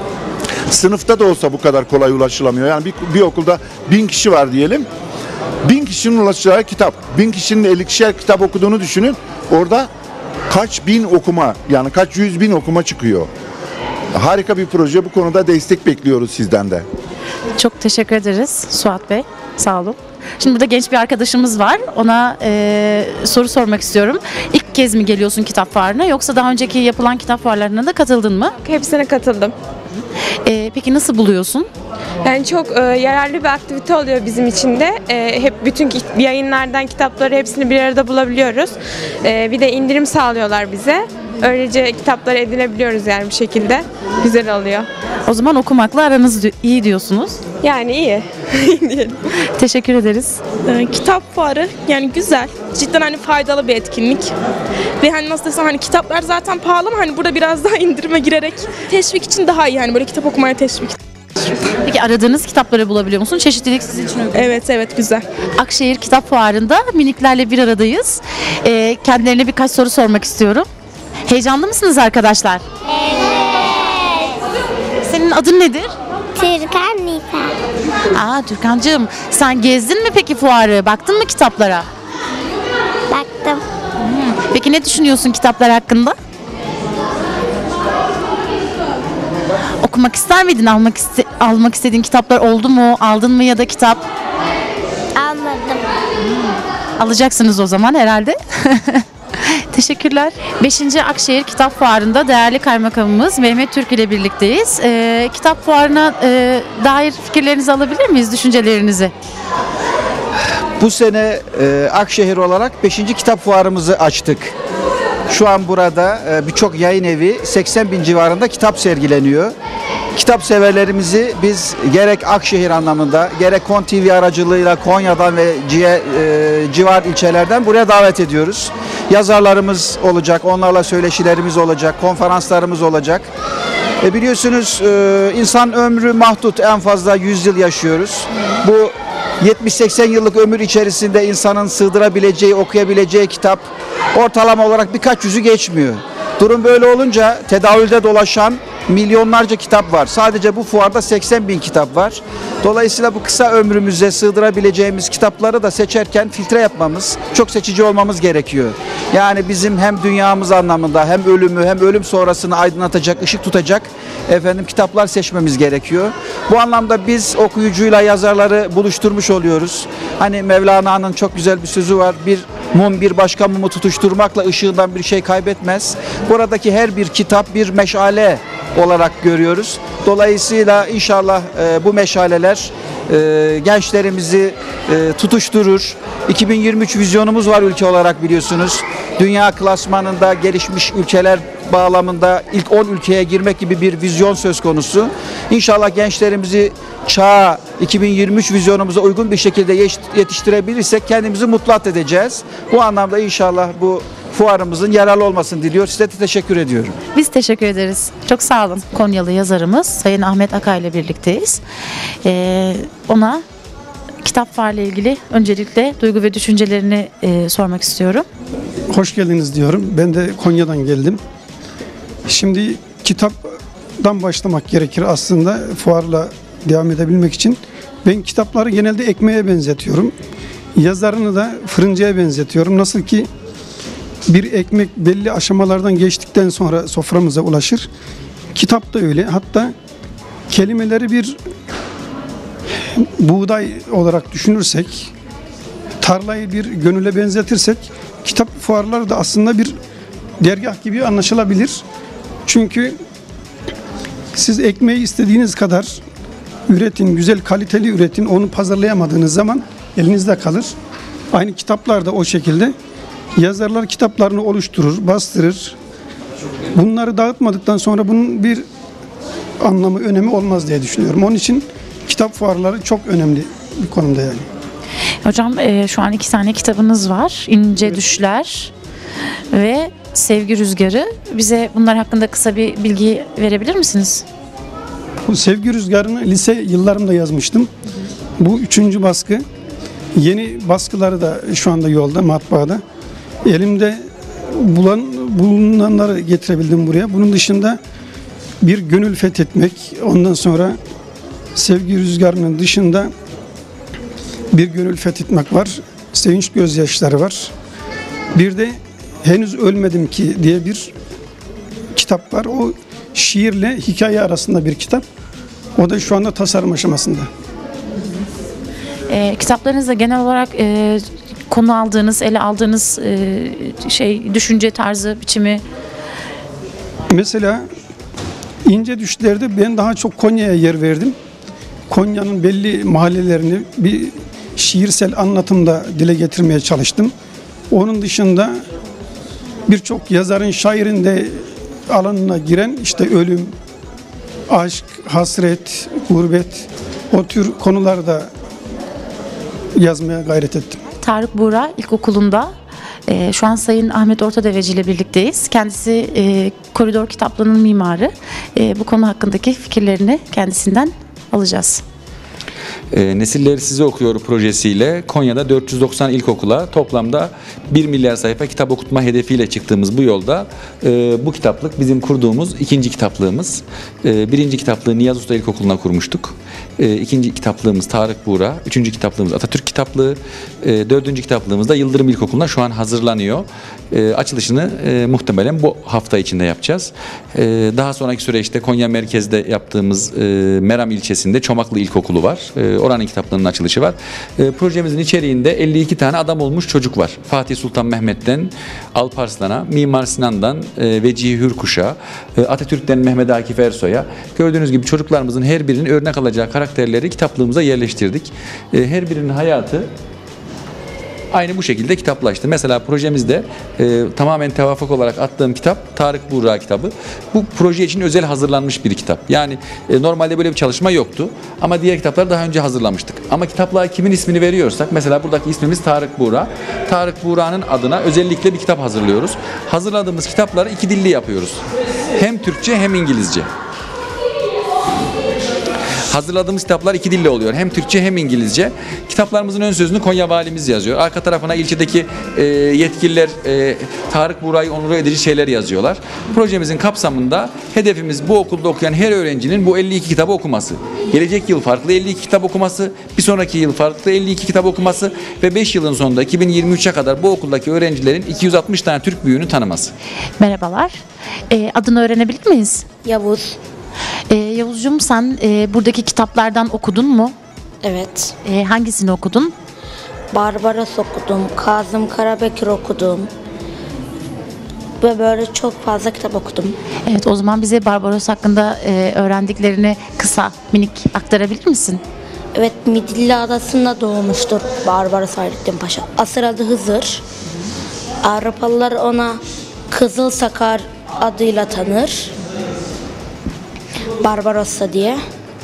Speaker 9: Sınıfta da olsa bu kadar kolay ulaşılamıyor. Yani bir okulda 1000 kişi var diyelim. 1000 kişinin ulaşacağı kitap. 1000 kişinin 50'şer kitap okuduğunu düşünün. Orada kaç bin okuma, yani kaç 100.000 okuma çıkıyor. Harika bir proje. Bu konuda destek bekliyoruz sizden de.
Speaker 7: Çok teşekkür ederiz Suat Bey. Sağ olun. Şimdi burada genç bir arkadaşımız var. Ona soru sormak istiyorum. İlk kez mi geliyorsun kitap fuarına, yoksa daha önceki yapılan kitap fuarlarına da katıldın mı?
Speaker 10: Hepsine katıldım.
Speaker 7: Peki nasıl buluyorsun?
Speaker 10: Yani çok yararlı bir aktivite oluyor bizim için de. Hep bütün yayınlardan kitapları hepsini bir arada bulabiliyoruz. Bir de indirim sağlıyorlar bize. Öylece kitapları edinebiliyoruz yani bir şekilde. Güzel oluyor.
Speaker 7: O zaman okumakla aranız iyi diyorsunuz.
Speaker 10: Yani iyi. diyelim.
Speaker 7: Teşekkür ederiz.
Speaker 11: Kitap fuarı yani güzel. Cidden hani faydalı bir etkinlik. Ve hani nasıl desem, hani kitaplar zaten pahalı ama hani burada biraz daha indirime girerek teşvik için daha iyi, yani böyle kitap okumaya teşvik.
Speaker 7: Peki aradığınız kitapları bulabiliyor musun? Çeşitlilik sizin için uygun.
Speaker 11: Evet güzel.
Speaker 7: Akşehir Kitap Fuarı'nda miniklerle bir aradayız. Kendilerine birkaç soru sormak istiyorum. Heyecanlı mısınız arkadaşlar?
Speaker 12: Evet.
Speaker 7: Senin adın nedir?
Speaker 12: Türkan Nisa.
Speaker 7: Türkancığım, sen gezdin mi peki fuarı? Baktın mı kitaplara?
Speaker 12: Baktım.
Speaker 7: Peki ne düşünüyorsun kitaplar hakkında? Okumak ister miydin? Almak istediğin kitaplar oldu mu? Aldın mı ya da kitap?
Speaker 12: Almadım.
Speaker 7: Alacaksınız o zaman herhalde. Teşekkürler. 5. Akşehir Kitap Fuarı'nda değerli kaymakamımız Mehmet Türk ile birlikteyiz. Kitap fuarına dair fikirlerinizi alabilir miyiz, düşüncelerinizi?
Speaker 5: Bu sene Akşehir olarak 5. kitap fuarımızı açtık. Şu an burada birçok yayın evi, 80.000 civarında kitap sergileniyor. Kitap severlerimizi biz gerek Akşehir anlamında, gerek Kon TV aracılığıyla Konya'dan ve civar ilçelerden buraya davet ediyoruz. Yazarlarımız olacak, onlarla söyleşilerimiz olacak, konferanslarımız olacak. Biliyorsunuz insan ömrü mahdut, en fazla 100 yıl yaşıyoruz. Bu 70-80 yıllık ömür içerisinde insanın sığdırabileceği, okuyabileceği kitap ortalama olarak birkaç yüzü geçmiyor. Durum böyle olunca tedavülde dolaşan milyonlarca kitap var. Sadece bu fuarda 80 bin kitap var. Dolayısıyla bu kısa ömrümüze sığdırabileceğimiz kitapları da seçerken filtre yapmamız, çok seçici olmamız gerekiyor. Yani bizim hem dünyamız anlamında hem ölümü hem ölüm sonrasını aydınlatacak, ışık tutacak kitaplar seçmemiz gerekiyor. Bu anlamda biz okuyucuyla yazarları buluşturmuş oluyoruz. Hani Mevlana'nın çok güzel bir sözü var. Bir mum bir başka mumu tutuşturmakla ışığından bir şey kaybetmez. Buradaki her bir kitap bir meşale olarak görüyoruz. Dolayısıyla inşallah bu meşaleler gençlerimizi tutuşturur. 2023 vizyonumuz var ülke olarak biliyorsunuz. Dünya klasmanında gelişmiş ülkeler bağlamında ilk 10 ülkeye girmek gibi bir vizyon söz konusu. İnşallah gençlerimizi çağa 2023 vizyonumuza uygun bir şekilde yetiştirebilirsek kendimizi mutlu edeceğiz. Bu anlamda inşallah bu fuarımızın yararlı olmasını diliyor. Size de teşekkür ediyorum.
Speaker 7: Biz teşekkür ederiz. Çok sağ olun. Konyalı yazarımız Sayın Ahmet Akay ile birlikteyiz. Ona kitap fuarı ile ilgili öncelikle duygu ve düşüncelerini sormak istiyorum.
Speaker 13: Hoş geldiniz diyorum. Ben de Konya'dan geldim. Şimdi kitaptan başlamak gerekir aslında fuarla devam edebilmek için. Ben kitapları genelde ekmeğe benzetiyorum. Yazarını da fırıncıya benzetiyorum. Nasıl ki bir ekmek belli aşamalardan geçtikten sonra soframıza ulaşır. Kitap da öyle. Hatta kelimeleri bir buğday olarak düşünürsek, tarlayı bir gönüle benzetirsek, kitap fuarları da aslında bir dergah gibi anlaşılabilir. Çünkü siz ekmeği istediğiniz kadar üretin, güzel kaliteli üretin, onu pazarlayamadığınız zaman elinizde kalır. Aynı kitaplar da o şekilde. Yazarlar kitaplarını oluşturur, bastırır. Bunları dağıtmadıktan sonra bunun bir anlamı, önemi olmaz diye düşünüyorum. Onun için kitap fuarları çok önemli bir konumda yani.
Speaker 7: Hocam şu an 2 tane kitabınız var. İnce Düşler ve Sevgi Rüzgarı. Bize bunlar hakkında kısa bir bilgi verebilir misiniz?
Speaker 13: Bu Sevgi Rüzgarı'nı lise yıllarımda yazmıştım. Bu 3. baskı. Yeni baskıları da şu anda yolda, matbaada. Elimde bulunanları getirebildim buraya. Bunun dışında bir gönül fethetmek, ondan sonra Sevgi Rüzgarı'nın dışında bir gönül fethetmek var. Sevinç gözyaşları var. Bir de Henüz Ölmedim Ki diye bir kitap var. O şiirle hikaye arasında bir kitap. O da şu anda tasarım aşamasında.
Speaker 7: Kitaplarınızda genel olarak konu aldığınız, ele aldığınız düşünce tarzı, biçimi?
Speaker 13: Mesela İnce Düşler'de ben daha çok Konya'ya yer verdim. Konya'nın belli mahallelerini bir şiirsel anlatımda dile getirmeye çalıştım. Onun dışında birçok yazarın, şairin de alanına giren işte ölüm, aşk, hasret, gurbet, o tür konularda yazmaya gayret ettim.
Speaker 7: Tarık Buğra İlkokulu'nda şu an Sayın Ahmet Ortadeveci ile birlikteyiz. Kendisi Koridor Kitaplığı'nın mimarı. Bu konu hakkındaki fikirlerini kendisinden alacağız.
Speaker 8: Nesilleri Size Okuyor projesiyle Konya'da 490 ilkokula toplamda 1 milyar sayfa kitap okutma hedefiyle çıktığımız bu yolda bu kitaplık bizim kurduğumuz 2. kitaplığımız. 1. kitaplığı Niyazi Usta İlkokulu'na kurmuştuk. 2. kitaplığımız Tarık Buğra, 3. kitaplığımız Atatürk kitaplığı, 4. kitaplığımız da Yıldırım İlkokulu'na şu an hazırlanıyor. Açılışını muhtemelen bu hafta içinde yapacağız. Daha sonraki süreçte Konya merkezde yaptığımız Meram ilçesinde Çomaklı İlkokulu var. Oranın kitaplığının açılışı var. Projemizin içeriğinde 52 tane adam olmuş çocuk var. Fatih Sultan Mehmet'ten Alparslan'a, Mimar Sinan'dan Vecihi Hürkuş'a, Atatürk'ten Mehmet Akif Ersoy'a. Gördüğünüz gibi çocuklarımızın her birinin örnek alacağı karakterleri kitaplığımıza yerleştirdik. Her birinin hayatı aynı bu şekilde kitaplaştı. Mesela projemizde tamamen tevafuk olarak attığım kitap Tarık Buğra kitabı. Bu proje için özel hazırlanmış bir kitap. Yani normalde böyle bir çalışma yoktu. Ama diğer kitapları daha önce hazırlamıştık. Ama kitaplığa kimin ismini veriyorsak, mesela buradaki ismimiz Tarık Buğra. Tarık Buğra'nın adına özellikle bir kitap hazırlıyoruz. Hazırladığımız kitapları 2 dilli yapıyoruz. Hem Türkçe hem İngilizce. Hazırladığımız kitaplar 2 dille oluyor. Hem Türkçe hem İngilizce. Kitaplarımızın ön sözünü Konya Valimiz yazıyor. Arka tarafına ilçedeki yetkililer Tarık Buğra'yı onur edici şeyler yazıyorlar. Projemizin kapsamında hedefimiz bu okulda okuyan her öğrencinin bu 52 kitabı okuması. Gelecek yıl farklı 52 kitap okuması, bir sonraki yıl farklı 52 kitap okuması ve 5 yılın sonunda 2023'e kadar bu okuldaki öğrencilerin 260 tane Türk büyüğünü tanıması.
Speaker 7: Merhabalar. Adını öğrenebilir miyiz?
Speaker 14: Yavuz.
Speaker 7: Yavuzcuğum, sen buradaki kitaplardan okudun mu?
Speaker 14: Evet.
Speaker 7: Hangisini okudun?
Speaker 14: Barbaros okudum. Kazım Karabekir okudum. Ve böyle çok fazla kitap okudum.
Speaker 7: Evet, o zaman bize Barbaros hakkında öğrendiklerini kısa, minik aktarabilir misin?
Speaker 14: Evet, Midilli Adası'nda doğmuştur Barbaros Hayrettin Paşa. Asıl adı Hızır. Avrupalılar ona Kızıl Sakar adıyla tanır. Barbarossa diye.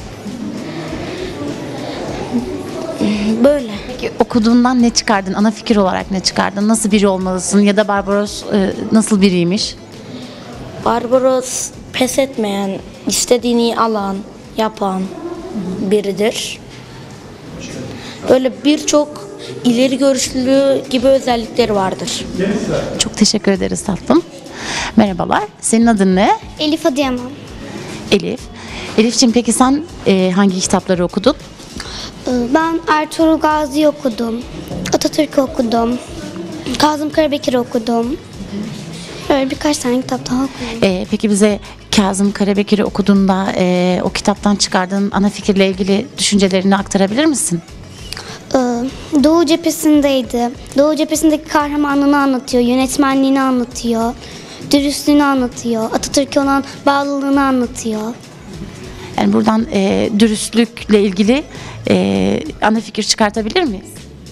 Speaker 14: Böyle.
Speaker 7: Peki okuduğundan ne çıkardın? Ana fikir olarak ne çıkardın? Nasıl biri olmalısın ya da Barbaros nasıl biriymiş?
Speaker 14: Barbaros pes etmeyen, istediğini alan, yapan biridir. Böyle birçok ileri görüşlü gibi özellikleri vardır.
Speaker 7: Çok teşekkür ederiz tatlım. Merhabalar. Senin adın ne?
Speaker 12: Elif Adıyaman.
Speaker 7: Elif. Elif'ciğim, peki sen hangi kitapları okudun?
Speaker 12: Ben Ertuğrul Gazi okudum. Atatürk okudum. Kazım Karabekir okudum. Böyle birkaç tane kitap daha okudum.
Speaker 7: Peki bize Kazım Karabekir'i okuduğunda o kitaptan çıkardığın ana fikirle ilgili düşüncelerini aktarabilir misin?
Speaker 12: Doğu cephesindeydi. Doğu cephesindeki kahramanlığını anlatıyor, yönetmenliğini anlatıyor, dürüstlüğünü anlatıyor, Atatürk'e olan bağlılığını anlatıyor.
Speaker 7: Yani buradan dürüstlükle ilgili ana fikir çıkartabilir miyiz?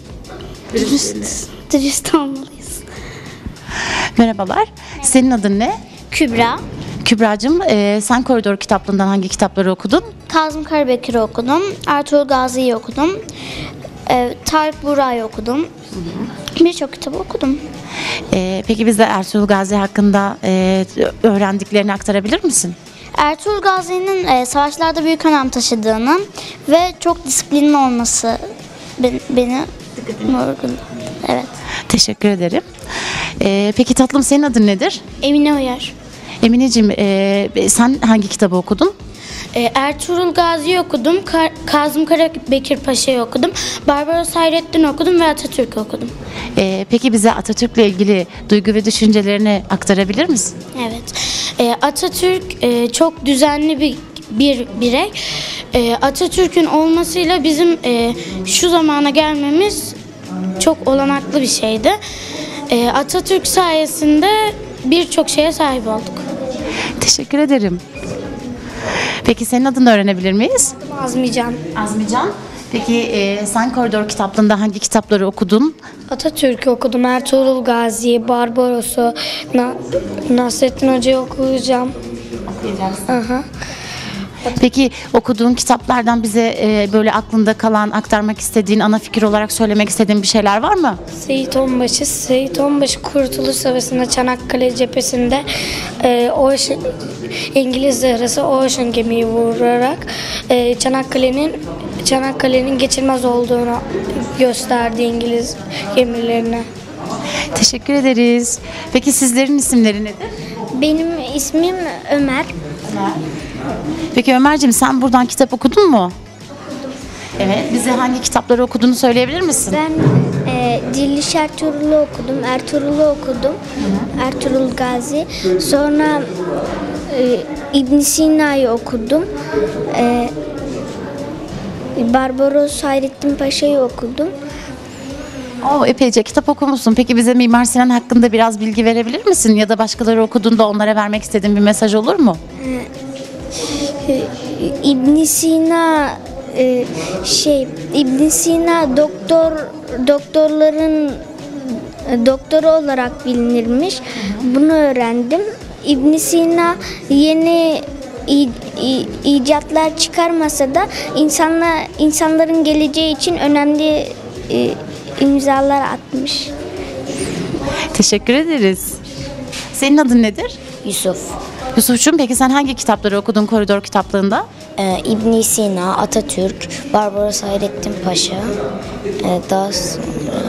Speaker 12: Dürüst olmalıyız.
Speaker 7: Merhabalar. Senin adın ne?
Speaker 12: Kübra.
Speaker 7: Kübra'cığım, sen koridor kitaplığından hangi kitapları okudun?
Speaker 12: Kazım Karabekir'i okudum. Ertuğrul Gazi'yi okudum. Tarık Buğra'yı okudum. Birçok kitap okudum.
Speaker 7: Peki bize Ertuğrul Gazi hakkında öğrendiklerini aktarabilir misin?
Speaker 12: Ertuğrul Gazi'nin savaşlarda büyük önem taşıdığını ve çok disiplinli olması beni yorgunladı. Evet.
Speaker 7: Teşekkür ederim. Peki tatlım, senin adın nedir?
Speaker 12: Emine Uyar.
Speaker 7: Emineciğim, sen hangi kitabı okudun?
Speaker 12: Ertuğrul Gazi'yi okudum. Kazım Karabekir Paşa'yı okudum. Barbaros Hayrettin okudum ve Atatürk'ü okudum.
Speaker 7: Peki bize Atatürk'le ilgili duygu ve düşüncelerini aktarabilir misin?
Speaker 12: Evet. Atatürk çok düzenli bir birey. Atatürk'ün olmasıyla bizim şu zamana gelmemiz çok olanaklı bir şeydi. Atatürk sayesinde birçok şeye sahip olduk.
Speaker 7: Teşekkür ederim. Peki senin adını öğrenebilir miyiz?
Speaker 12: Azmican.
Speaker 7: Azmican. Peki sen koridor kitaplığında hangi kitapları okudun?
Speaker 12: Atatürk'ü okudum. Ertuğrul Gazi'yi, Barbaros'u, Nasrettin Hoca'yı okuyacağım.
Speaker 7: Okuyacaksın.
Speaker 12: Aha.
Speaker 7: Peki okuduğun kitaplardan bize böyle aklında kalan, aktarmak istediğin, ana fikir olarak söylemek istediğin bir şeyler var mı?
Speaker 12: Seyit Onbaşı Kurtuluş Savaşı'nda Çanakkale cephesinde İngiliz zırhlısı Ocean gemiyi vurarak Çanakkale'nin geçilmez olduğunu gösterdi İngiliz gemilerine.
Speaker 7: Teşekkür ederiz. Peki sizlerin isimleri nedir?
Speaker 12: Benim ismim Ömer.
Speaker 7: Peki Ömerciğim, sen buradan kitap okudun mu? Evet. Bize hangi kitapları okuduğunu söyleyebilir misin?
Speaker 12: Ben Diriliş Ertuğrul'u okudum. Ertuğrul Gazi. Sonra İbn Sina'yı okudum. Barbaros Hayrettin Paşa'yı okudum.
Speaker 7: Epeyce kitap okumuşsun. Peki bize Mimar Sinan hakkında biraz bilgi verebilir misin? Ya da başkaları okuduğunda onlara vermek istediğin bir mesaj olur mu?
Speaker 12: İbn Sina İbn Sina doktorların doktoru olarak bilinirmiş. Bunu öğrendim. İbn Sina yeni icatlar çıkarmasa da insanların geleceği için önemli imzalar atmış.
Speaker 7: Teşekkür ederiz. Senin adın nedir?
Speaker 14: Yusuf.
Speaker 7: Yusuf'cum peki sen hangi kitapları okudun koridor kitaplığında?
Speaker 14: İbn Sina, Atatürk, Barbaros Hayrettin Paşa, daha sonra...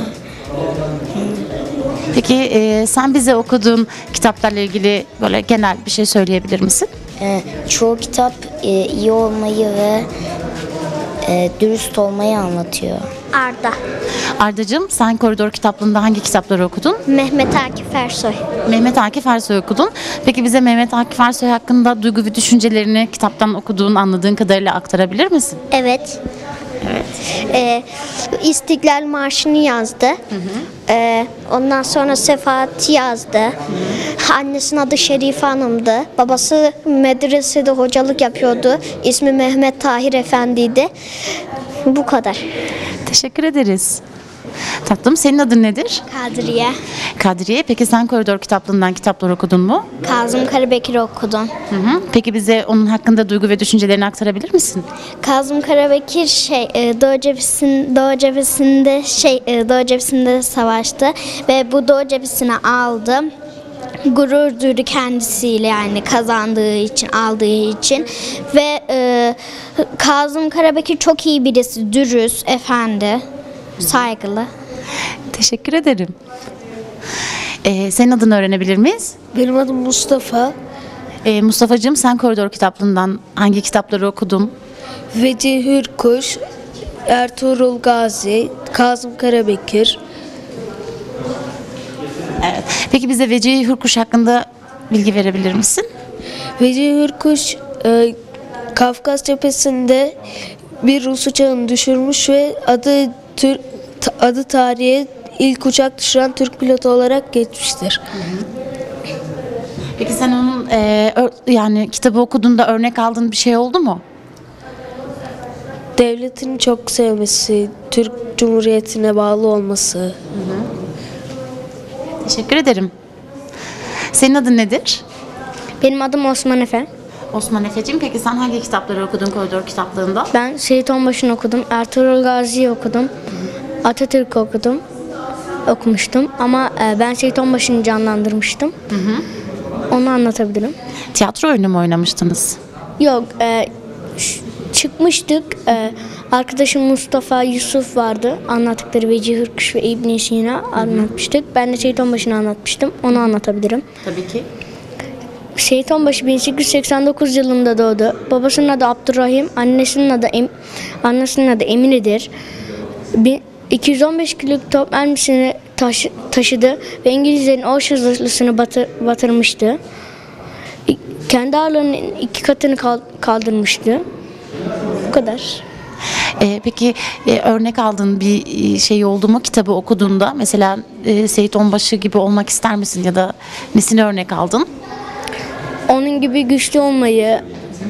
Speaker 7: Peki sen bize okuduğun kitaplarla ilgili böyle genel bir şey söyleyebilir misin?
Speaker 14: Çoğu kitap iyi olmayı ve dürüst olmayı anlatıyor.
Speaker 12: Arda.
Speaker 7: Ardacığım sen koridor kitaplığında hangi kitapları okudun?
Speaker 12: Mehmet Akif Ersoy.
Speaker 7: Mehmet Akif Ersoy okudun. Peki bize Mehmet Akif Ersoy hakkında duygu ve düşüncelerini kitaptan okuduğun, anladığın kadarıyla aktarabilir misin?
Speaker 12: Evet. İstiklal Marşı'nı yazdı. Ondan sonra Sefahat'i yazdı. Annesinin adı Şerife Hanım'dı. Babası medresede hocalık yapıyordu. İsmi Mehmet Tahir Efendi'ydi. Bu kadar.
Speaker 7: Teşekkür ederiz. Tatlım senin adın nedir?
Speaker 12: Kadriye.
Speaker 7: Kadriye. Peki sen koridor kitaplığından kitaplar okudun mu?
Speaker 12: Kazım Karabekir'i okudum.
Speaker 7: Peki bize onun hakkında duygu ve düşüncelerini aktarabilir misin?
Speaker 12: Kazım Karabekir Doğu cephesinde savaştı ve bu Doğu cephesini aldı. Gurur duydu kendisiyle, yani kazandığı için, aldığı için ve Kazım Karabekir çok iyi birisi, dürüst, efendi, saygılı.
Speaker 7: Teşekkür ederim. Senin adını öğrenebilir miyiz?
Speaker 15: Benim adım Mustafa.
Speaker 7: Mustafa'cığım sen koridor kitaplığından hangi kitapları okudun?
Speaker 15: Vecihi Hürkuş, Ertuğrul Gazi, Kazım Karabekir.
Speaker 7: Evet. Peki bize Vecihi Hürkuş hakkında bilgi verebilir misin?
Speaker 15: Vecihi Hürkuş Kafkas cephesinde bir Rus uçağını düşürmüş ve adı tarihe ilk uçak düşüren Türk pilotu olarak geçmiştir.
Speaker 7: Peki sen onun yani kitabı okuduğunda örnek aldığın bir şey oldu mu?
Speaker 15: Devletin çok sevmesi, Türk Cumhuriyeti'ne bağlı olması.
Speaker 7: Teşekkür ederim. Senin adın nedir?
Speaker 12: Benim adım Osman Efe.
Speaker 7: Osman Efe'cim peki sen hangi kitapları okudun koridor kitaplığında?
Speaker 12: Ben Seyit Onbaşı'nı okudum, Ertuğrul Gazi'yi okudum, Atatürk okumuştum ama ben Seyit Onbaşı'nı canlandırmıştım. Onu anlatabilirim.
Speaker 7: Tiyatro oyunu mu oynamıştınız?
Speaker 12: Yok, çıkmıştık. Arkadaşım Mustafa, Yusuf vardı. Anlattıkları Vecihi Hürkuş ve İbn Sina anlatmıştık. Ben de Seyit Onbaşı'nı anlatmıştım. Onu anlatabilirim.
Speaker 7: Tabii ki.
Speaker 12: Seyit Onbaşı 1889 yılında doğdu. Babasının adı Abdurrahim, annesinin adı Emine'dir. 215 kiloluk top mermisini taşıdı ve İngilizlerin Ocean zırhlısını batırmıştı. Kendi ağırlığının 2 katını kaldırmıştı. Bu kadar.
Speaker 7: Peki örnek aldığın bir şey oldu mu kitabı okuduğunda? Mesela Seyit Onbaşı gibi olmak ister misin ya da nesini örnek aldın?
Speaker 12: Onun gibi güçlü olmayı,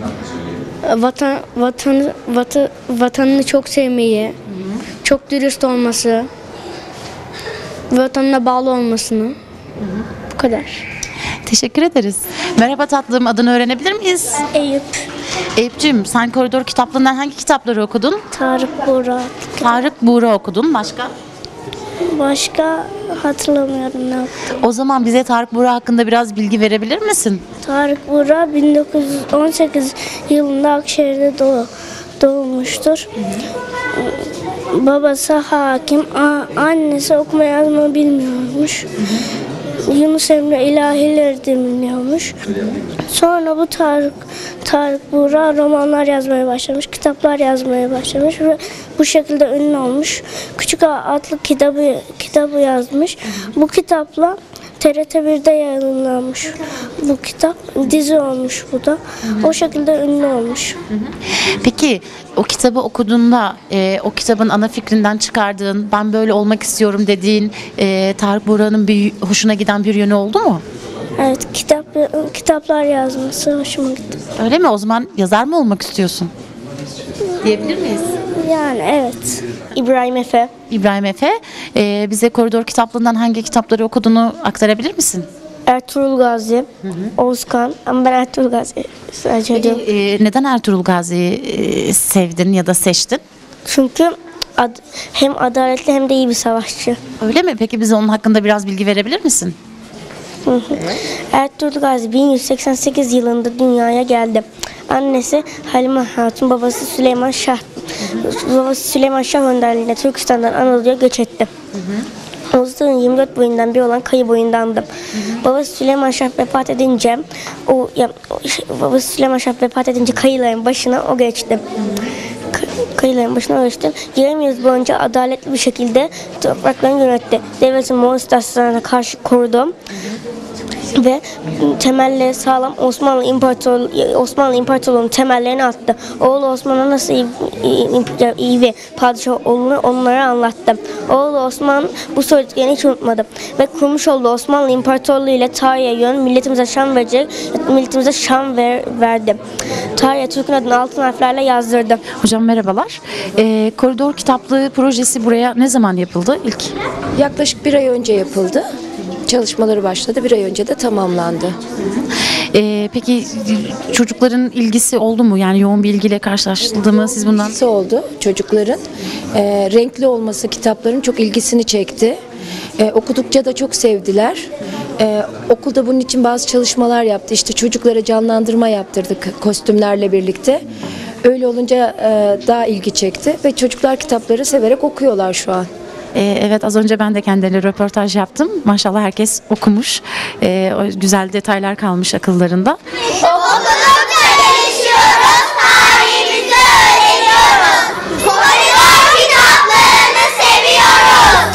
Speaker 12: vatanını çok sevmeyi, çok dürüst olması, vatanına bağlı olmasını. Bu kadar.
Speaker 7: Teşekkür ederiz. Merhaba tatlım, adını öğrenebilir miyiz?
Speaker 12: Eyüp.
Speaker 7: Eyüp'cüğüm sen koridor kitaplığından hangi kitapları okudun?
Speaker 12: Tarık Buğra.
Speaker 7: Tarık Buğra okudun. Başka?
Speaker 12: Başka hatırlamıyorum ne yaptım.
Speaker 7: O zaman bize Tarık Buğra hakkında biraz bilgi verebilir misin?
Speaker 12: Tarık Buğra 1918 yılında Akşehir'de doğmuştur. Babası hakim, annesi okuma yazma bilmiyormuş. Yunus Emre ilahileri dinliyormuş. Sonra bu Tarık Buğra romanlar yazmaya başlamış, kitaplar yazmaya başlamış ve bu şekilde ünlü olmuş. Küçük Ağa adlı kitabı yazmış. Bu kitapla TRT 1'de yayınlanmış. Bu kitap dizi olmuş bu da. O şekilde ünlü olmuş.
Speaker 7: Peki o kitabı okuduğunda o kitabın ana fikrinden çıkardığın, ben böyle olmak istiyorum dediğin Tarık Buğra'nın bir hoşuna giden bir yönü oldu mu?
Speaker 12: Evet, kitaplar yazması hoşuma gitti.
Speaker 7: Öyle mi? O zaman yazar mı olmak istiyorsun? Diyebilir miyiz?
Speaker 12: Yani evet. İbrahim Efe.
Speaker 7: İbrahim Efe, bize koridor kitaplığından hangi kitapları okuduğunu aktarabilir misin?
Speaker 12: Ertuğrul Gazi, Oğuzkan, ama ben Ertuğrul Gazi'yi sadece ediyorum.
Speaker 7: Neden Ertuğrul Gazi'yi sevdin ya da seçtin?
Speaker 12: Çünkü hem adaletli hem de iyi bir savaşçı.
Speaker 7: Öyle mi? Peki bize onun hakkında biraz bilgi verebilir misin?
Speaker 12: Ertuğrul Gazi 1188 yılında dünyaya geldi. Annesi Halime Hatun, babası Süleyman Şah. Babası Süleyman Şah önderliğinde Türkistan'dan Anadolu'ya göç etti. Oğuzların 24 boyundan bir olan Kayı boyundandı. Babası Süleyman Şah vefat edince Kayıların başına o geçti. Kayıların başına geçti. 20 yıl boyunca adaletli bir şekilde topraklarını yönetti. Devletin Moğol istasyonlarına karşı korudu. Ve temelleri sağlam Osmanlı İmparatorluğu'nun temellerini attı. Oğlu Osman'a nasıl iyi bir padişah olduğunu onlara anlattı. Oğlu Osman bu söylediklerini hiç unutmadı. Ve kurmuş olduğu Osmanlı İmparatorluğu ile tarihe yön, milletimize şan verdi. Tarihe Türk'ün adını altın harflerle yazdırdı.
Speaker 7: Hocam merhabalar. Koridor kitaplığı projesi buraya ne zaman yapıldı ilk?
Speaker 16: Yaklaşık bir ay önce yapıldı. Çalışmaları başladı. Bir ay önce de tamamlandı.
Speaker 7: Peki çocukların ilgisi oldu mu? Yani yoğun bir ilgiyle karşılaşıldı mı? Siz bundan?
Speaker 16: İlgisi oldu çocukların. Renkli olması kitapların çok ilgisini çekti. Okudukça da çok sevdiler. Okulda bunun için bazı çalışmalar yaptı. İşte çocuklara canlandırma yaptırdık kostümlerle birlikte. Öyle olunca daha ilgi çekti ve çocuklar kitapları severek okuyorlar şu an.
Speaker 7: Evet, az önce ben de kendileriyle röportaj yaptım. Maşallah herkes okumuş. O güzel detaylar kalmış akıllarında.
Speaker 17: Okulumda gelişiyoruz, tarihimizi öğreniyoruz. Koridor kitaplarını seviyoruz.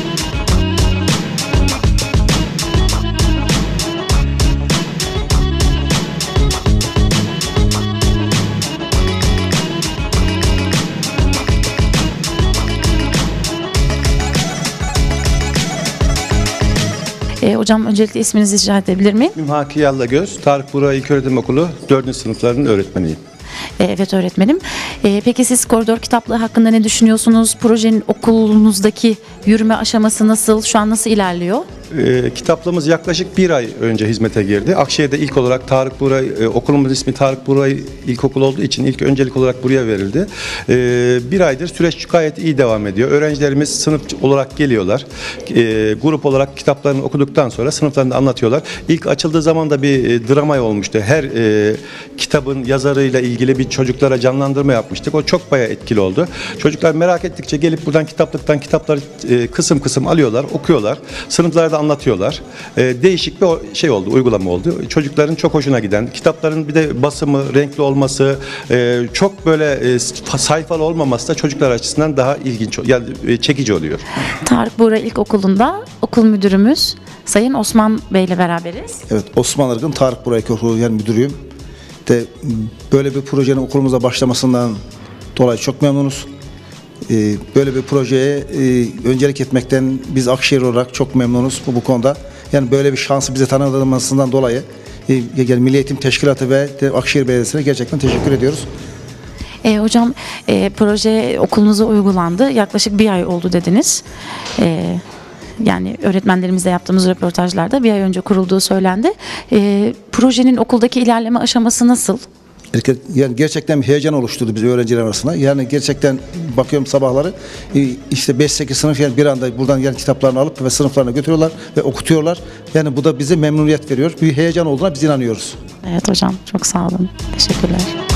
Speaker 7: Hocam öncelikle isminizi rica edebilir miyim?
Speaker 18: Haki Yallagöz, Tarık Buğra İlköğretim Okulu 4. sınıflarının öğretmeniyim.
Speaker 7: Evet öğretmenim. Peki siz koridor kitaplığı hakkında ne düşünüyorsunuz? Projenin okulunuzdaki yürüme aşaması nasıl? Şu an nasıl ilerliyor?
Speaker 18: Kitaplığımız yaklaşık bir ay önce hizmete girdi. Akşehir'de ilk olarak Tarık Buğra, okulumuz ismi Tarık Buğra İlkokul olduğu için ilk öncelik olarak buraya verildi. Bir aydır süreç gayet iyi devam ediyor. Öğrencilerimiz sınıf olarak geliyorlar. Grup olarak kitaplarını okuduktan sonra sınıflarında anlatıyorlar. İlk açıldığı zaman da bir drama olmuştu. Her kitabın yazarıyla ilgili bir çocuklara canlandırma yapmıştık. O çok bayağı etkili oldu. Çocuklar merak ettikçe gelip buradan kitaplıktan kitapları kısım kısım alıyorlar, okuyorlar. Sınıflarda anlatıyorlar. Değişik bir şey oldu, uygulama oldu. Çocukların çok hoşuna giden, kitapların bir de basımı, renkli olması, çok böyle sayfalı olmaması da çocuklar açısından daha ilginç, yani çekici oluyor.
Speaker 7: Tarık Buğra İlkokulu'nda okul müdürümüz Sayın Osman Bey ile beraberiz.
Speaker 19: Evet, Osman Irgın, Tarık Buğra İlkokulu yani müdürüyüm. Böyle bir projenin okulumuza başlamasından dolayı çok memnunuz. Böyle bir projeye öncelik etmekten biz Akşehir olarak çok memnunuz bu konuda. Yani böyle bir şansı bize tanıdığımızdan dolayı yani Milli Eğitim Teşkilatı ve Akşehir Belediyesi'ne gerçekten teşekkür ediyoruz.
Speaker 7: Hocam proje okulunuza uygulandı. Yaklaşık bir ay oldu dediniz. Yani öğretmenlerimizle yaptığımız röportajlarda bir ay önce kurulduğu söylendi. Projenin okuldaki ilerleme aşaması nasıl?
Speaker 19: Yani gerçekten bir heyecan oluşturdu biz öğrenciler arasında. Yani gerçekten bakıyorum sabahları işte 5-8 sınıf yani bir anda buradan yani kitaplarını alıp ve sınıflarına götürüyorlar ve okutuyorlar. Yani bu da bize memnuniyet veriyor. Bir heyecan olduğuna biz inanıyoruz.
Speaker 7: Evet hocam, çok sağ olun. Teşekkürler.